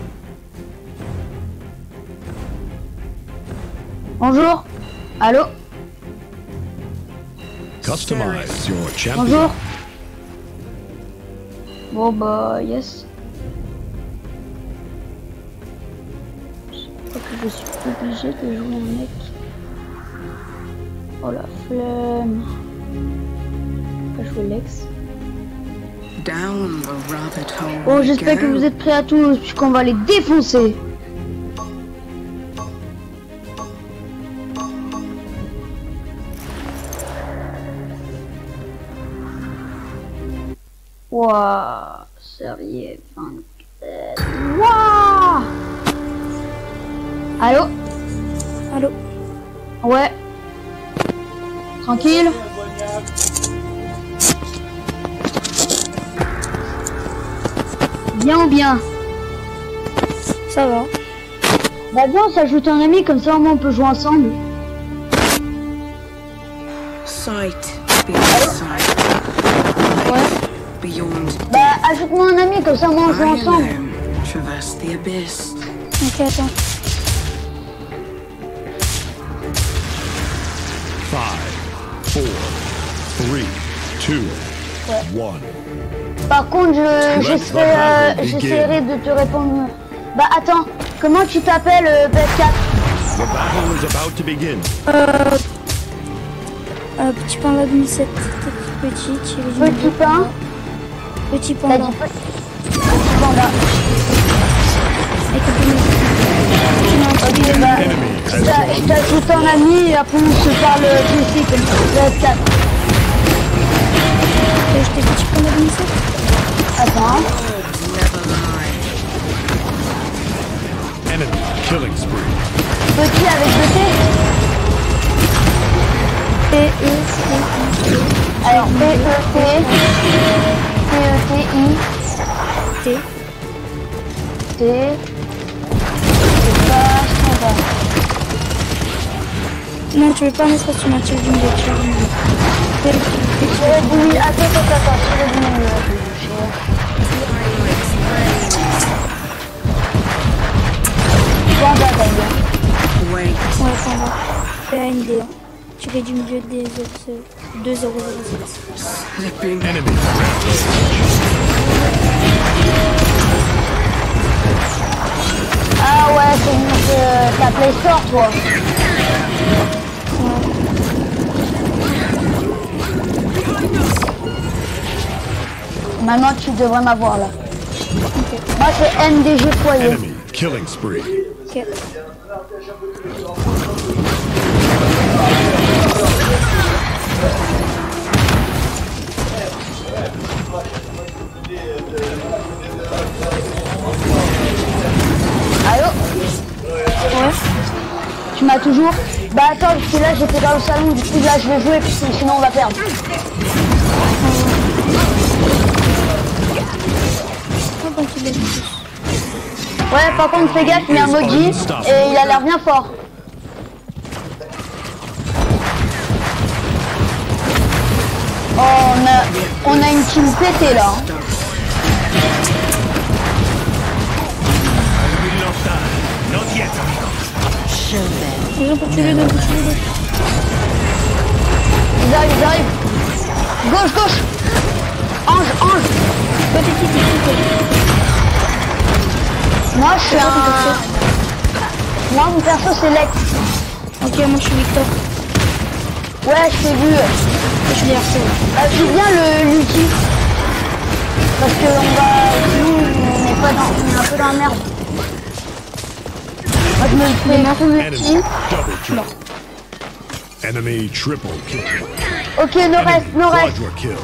Bonjour. Allô. Customize your champion. Bonjour. Bon bah yes. Je crois que je suis obligé de jouer un mec. Oh la flemme. Je vais jouer Lex. Bon, j'espère que vous êtes prêts à tous, puisqu'on va les défoncer. Wouah, sérieux, vingt-quatre. Wouah. Allô. Allô. Ouais. Tranquille. Bien ou bien? Ça va. Bah bien, on s'ajoute un ami, comme ça au moins on peut jouer ensemble. Sight. Ouais. Bah ajoute-moi un ami, comme ça au moins on joue ensemble. Ok, attends. Five, four, three, two, one. Par contre, je, j'essaierai, euh, j'essaierai de te répondre. Bah attends, comment tu t'appelles, euh, P S quatre? The battle is about to begin. Euh, euh, petit pain là demi sept, petit, petit pain. Petit pain. Petit panda. Ok, bah, je t'ajoute un ami et après on se parle P C comme ça, P S quatre. Je t'ai petit pain là demi sept. Attends. Enemy killing spree. Petit avec le T. P E T I. Alors P E T. P E T I. T. T. C'est pas standard. Non, tu veux pas mettre ça sur ma tire du milieu, tire du milieu. Oui, attends, attends, attends, tire du milieu. Panda, t'as bien. Ouais, Panda. P A N D. Tiré du milieu des autres. deux zéro zéro sept. Enemy. Ah ouais, c'est une euh, ta Play Store, toi. Ouais. Maintenant tu devrais m'avoir là. Okay. Moi c'est M D G foyer. Enemy killing spree. Ok. Allô? Ouais. Tu m'as toujours? Bah attends, parce que là j'étais dans le salon, du coup là je vais jouer, parce que sinon on va perdre. Ouais, par contre fais gaffe, il y a un Moji et il a l'air bien fort. Oh, on a, on a une team pétée là. Ils arrivent, ils arrivent. Gauche, gauche. Ange, ange. Moi je suis un... Moi mon perso c'est Lex. Ok, moi je suis Victor. Ouais, je t'ai vu. Je suis R C. Bah, je viens le l'ulti. Parce que on va... Nous, on est pas dans... On est un peu dans la merde. Moi je me fais un peu l'ulti. Non. Enemy triple kill. Ok, no reste, no reste.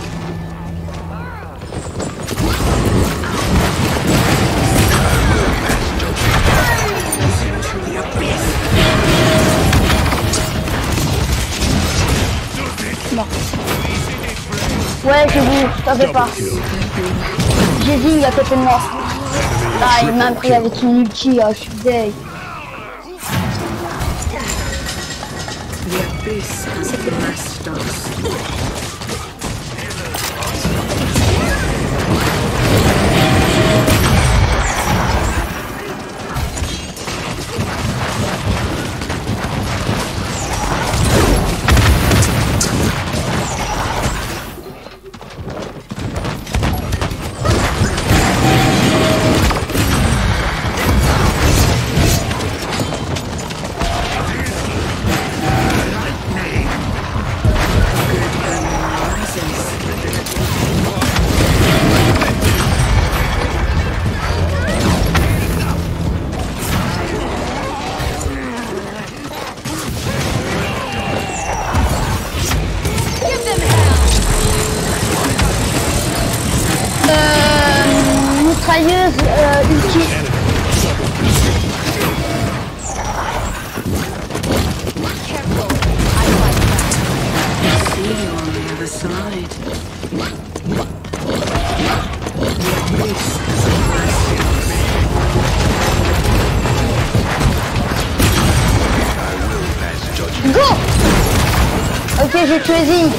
Non. Ouais, j'ai vu, ça fait pas. J'ai Zing à côté de moi. Ah, il m'a pris avec une ulti, ah, je suis deg. Euh, ulti. Go. Ok, j'ai tué Zing.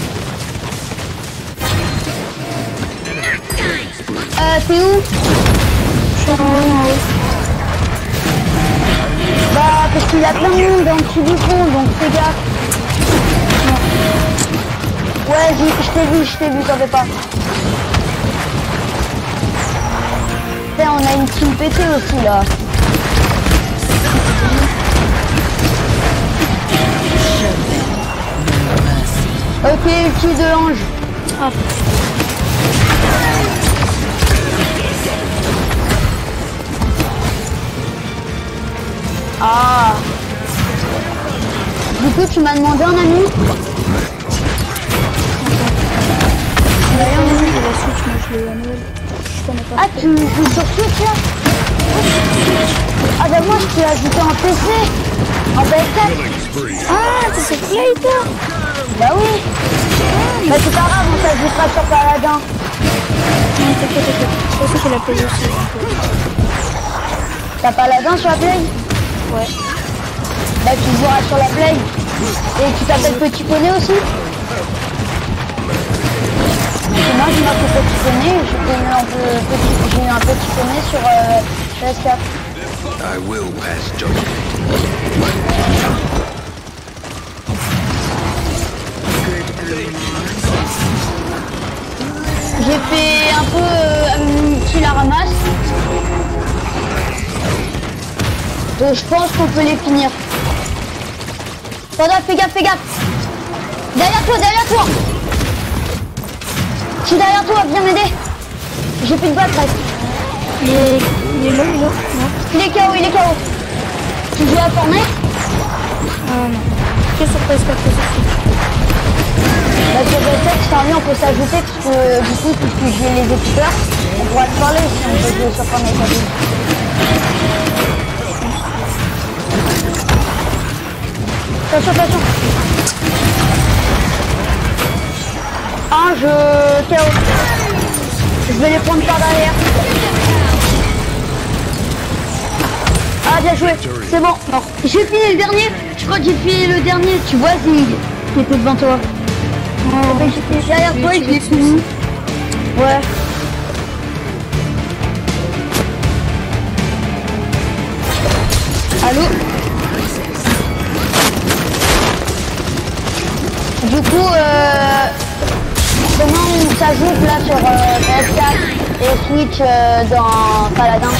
Euh, t'es où? Bah parce qu'il y a plein de monde en dessous du pont, donc fais gaffe. Ouais, je t'ai vu, je t'ai vu, t'en fais pas. Putain, on a une team pétée aussi là. Ok, ulti de l'ange. Ah. Ah. Du coup, tu m'as demandé un ami. D'ailleurs, moi, je la Switch, moi je l'ai à Noël. Je connais pas. Ah, tu joues sur Switch là? Ah bah moi, je t'ai ajouté en P C. En P S quatre. Ah, t'es sur Play toi? Bah oui. Bah c'est pas grave, on s'ajoutera sur Paladin. Non, t'inquiète, t'inquiète. Je pense que c'est la Play aussi. T'as Paladin sur la Play? Ouais. Bah tu joueras sur la Play. Et tu t'appelles Petit Poney aussi? Et moi je m'appelle Petit Poney, j'ai eu un, peu, j'ai eu un Petit Poney sur euh, P S quatre. I will pass judgment. J'ai fait un peu euh, qui la ramasse. Donc je pense qu'on peut les finir. Attends, fais gaffe, fais gaffe. Derrière toi, derrière toi. Je suis derrière toi, viens m'aider. J'ai plus de balles presque. Il est... il est là, il est là. Non. Il est K O, il est K O. Tu joues à Fortnite? Ah non. Quelle surprise, pas de surprise. Bah sur Reset, je t'en dis, on peut s'ajouter parce que du coup, puisque j'ai les écouteurs, on pourra te parler si on peut jouer sur Fortnite. Attention, attention. Un, je... K O. Je vais les prendre par derrière. Ah, bien joué. C'est bon. Non. J'ai fini le dernier. Je crois que j'ai fini le dernier. Tu vois Zing qui était devant toi. Oh, j'étais derrière toi et je l'ai fini. Ouais. Allô? Du coup, euh, comment on s'ajoute là sur euh, P S quatre et Switch euh, dans Paladin?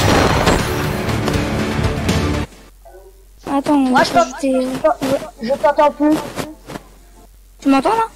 Attends, moi je t'entends plus. Tu m'entends là?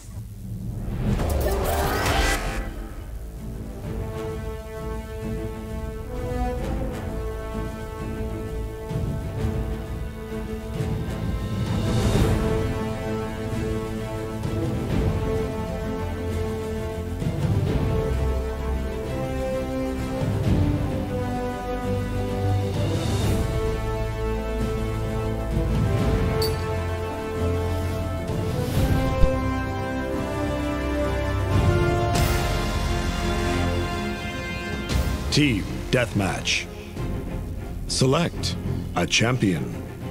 Team Deathmatch. Select a champion.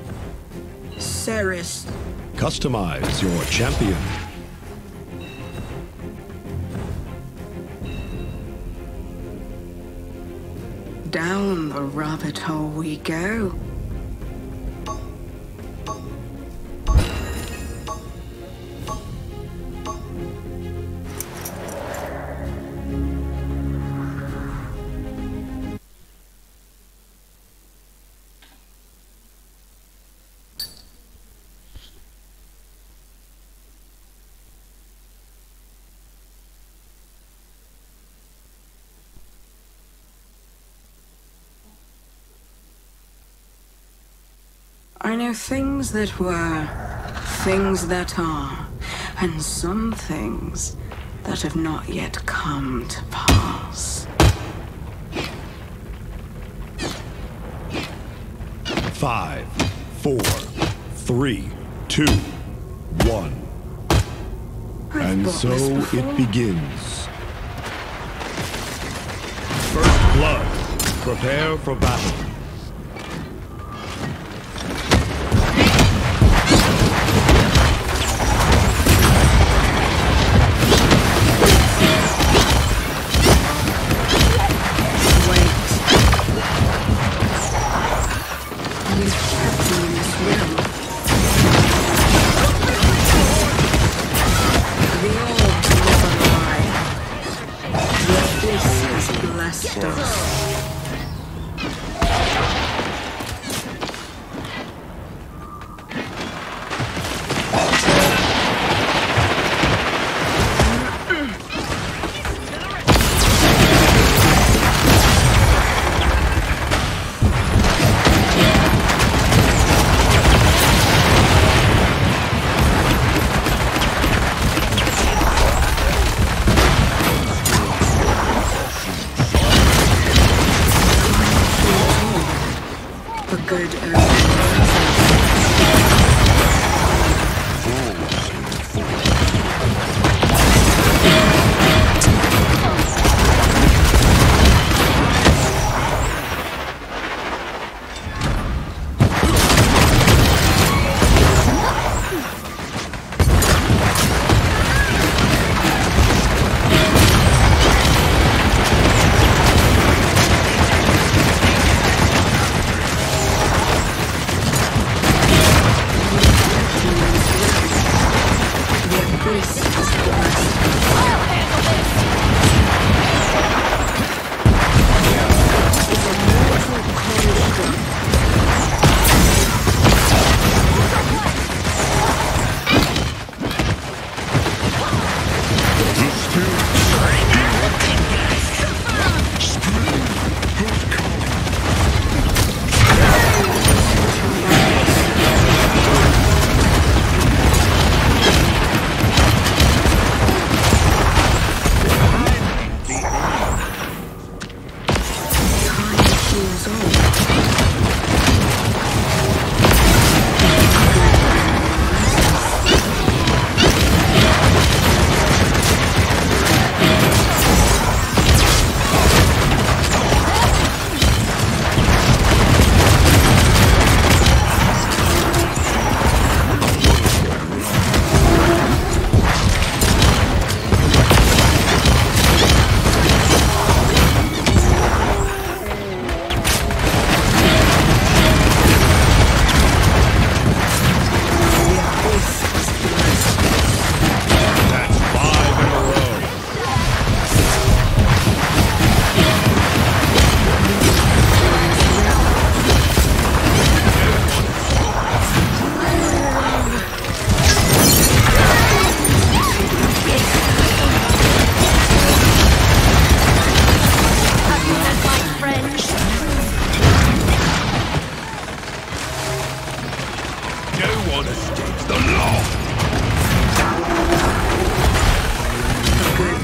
Ceres. Customize your champion. Down the rabbit hole we go. I know things that were, things that are, and some things that have not yet come to pass. Five, four, three, two, one. And so it begins. First blood. Prepare for battle.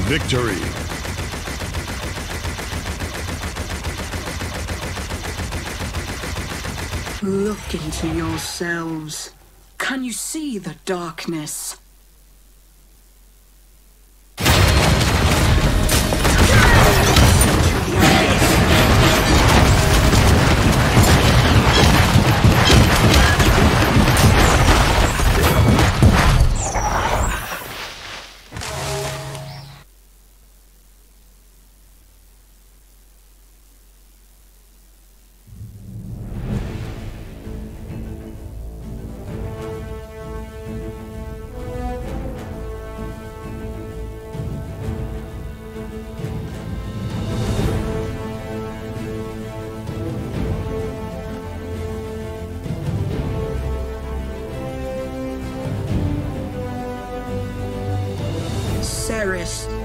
victory. Look into yourselves. Can you see the darkness? Cerys,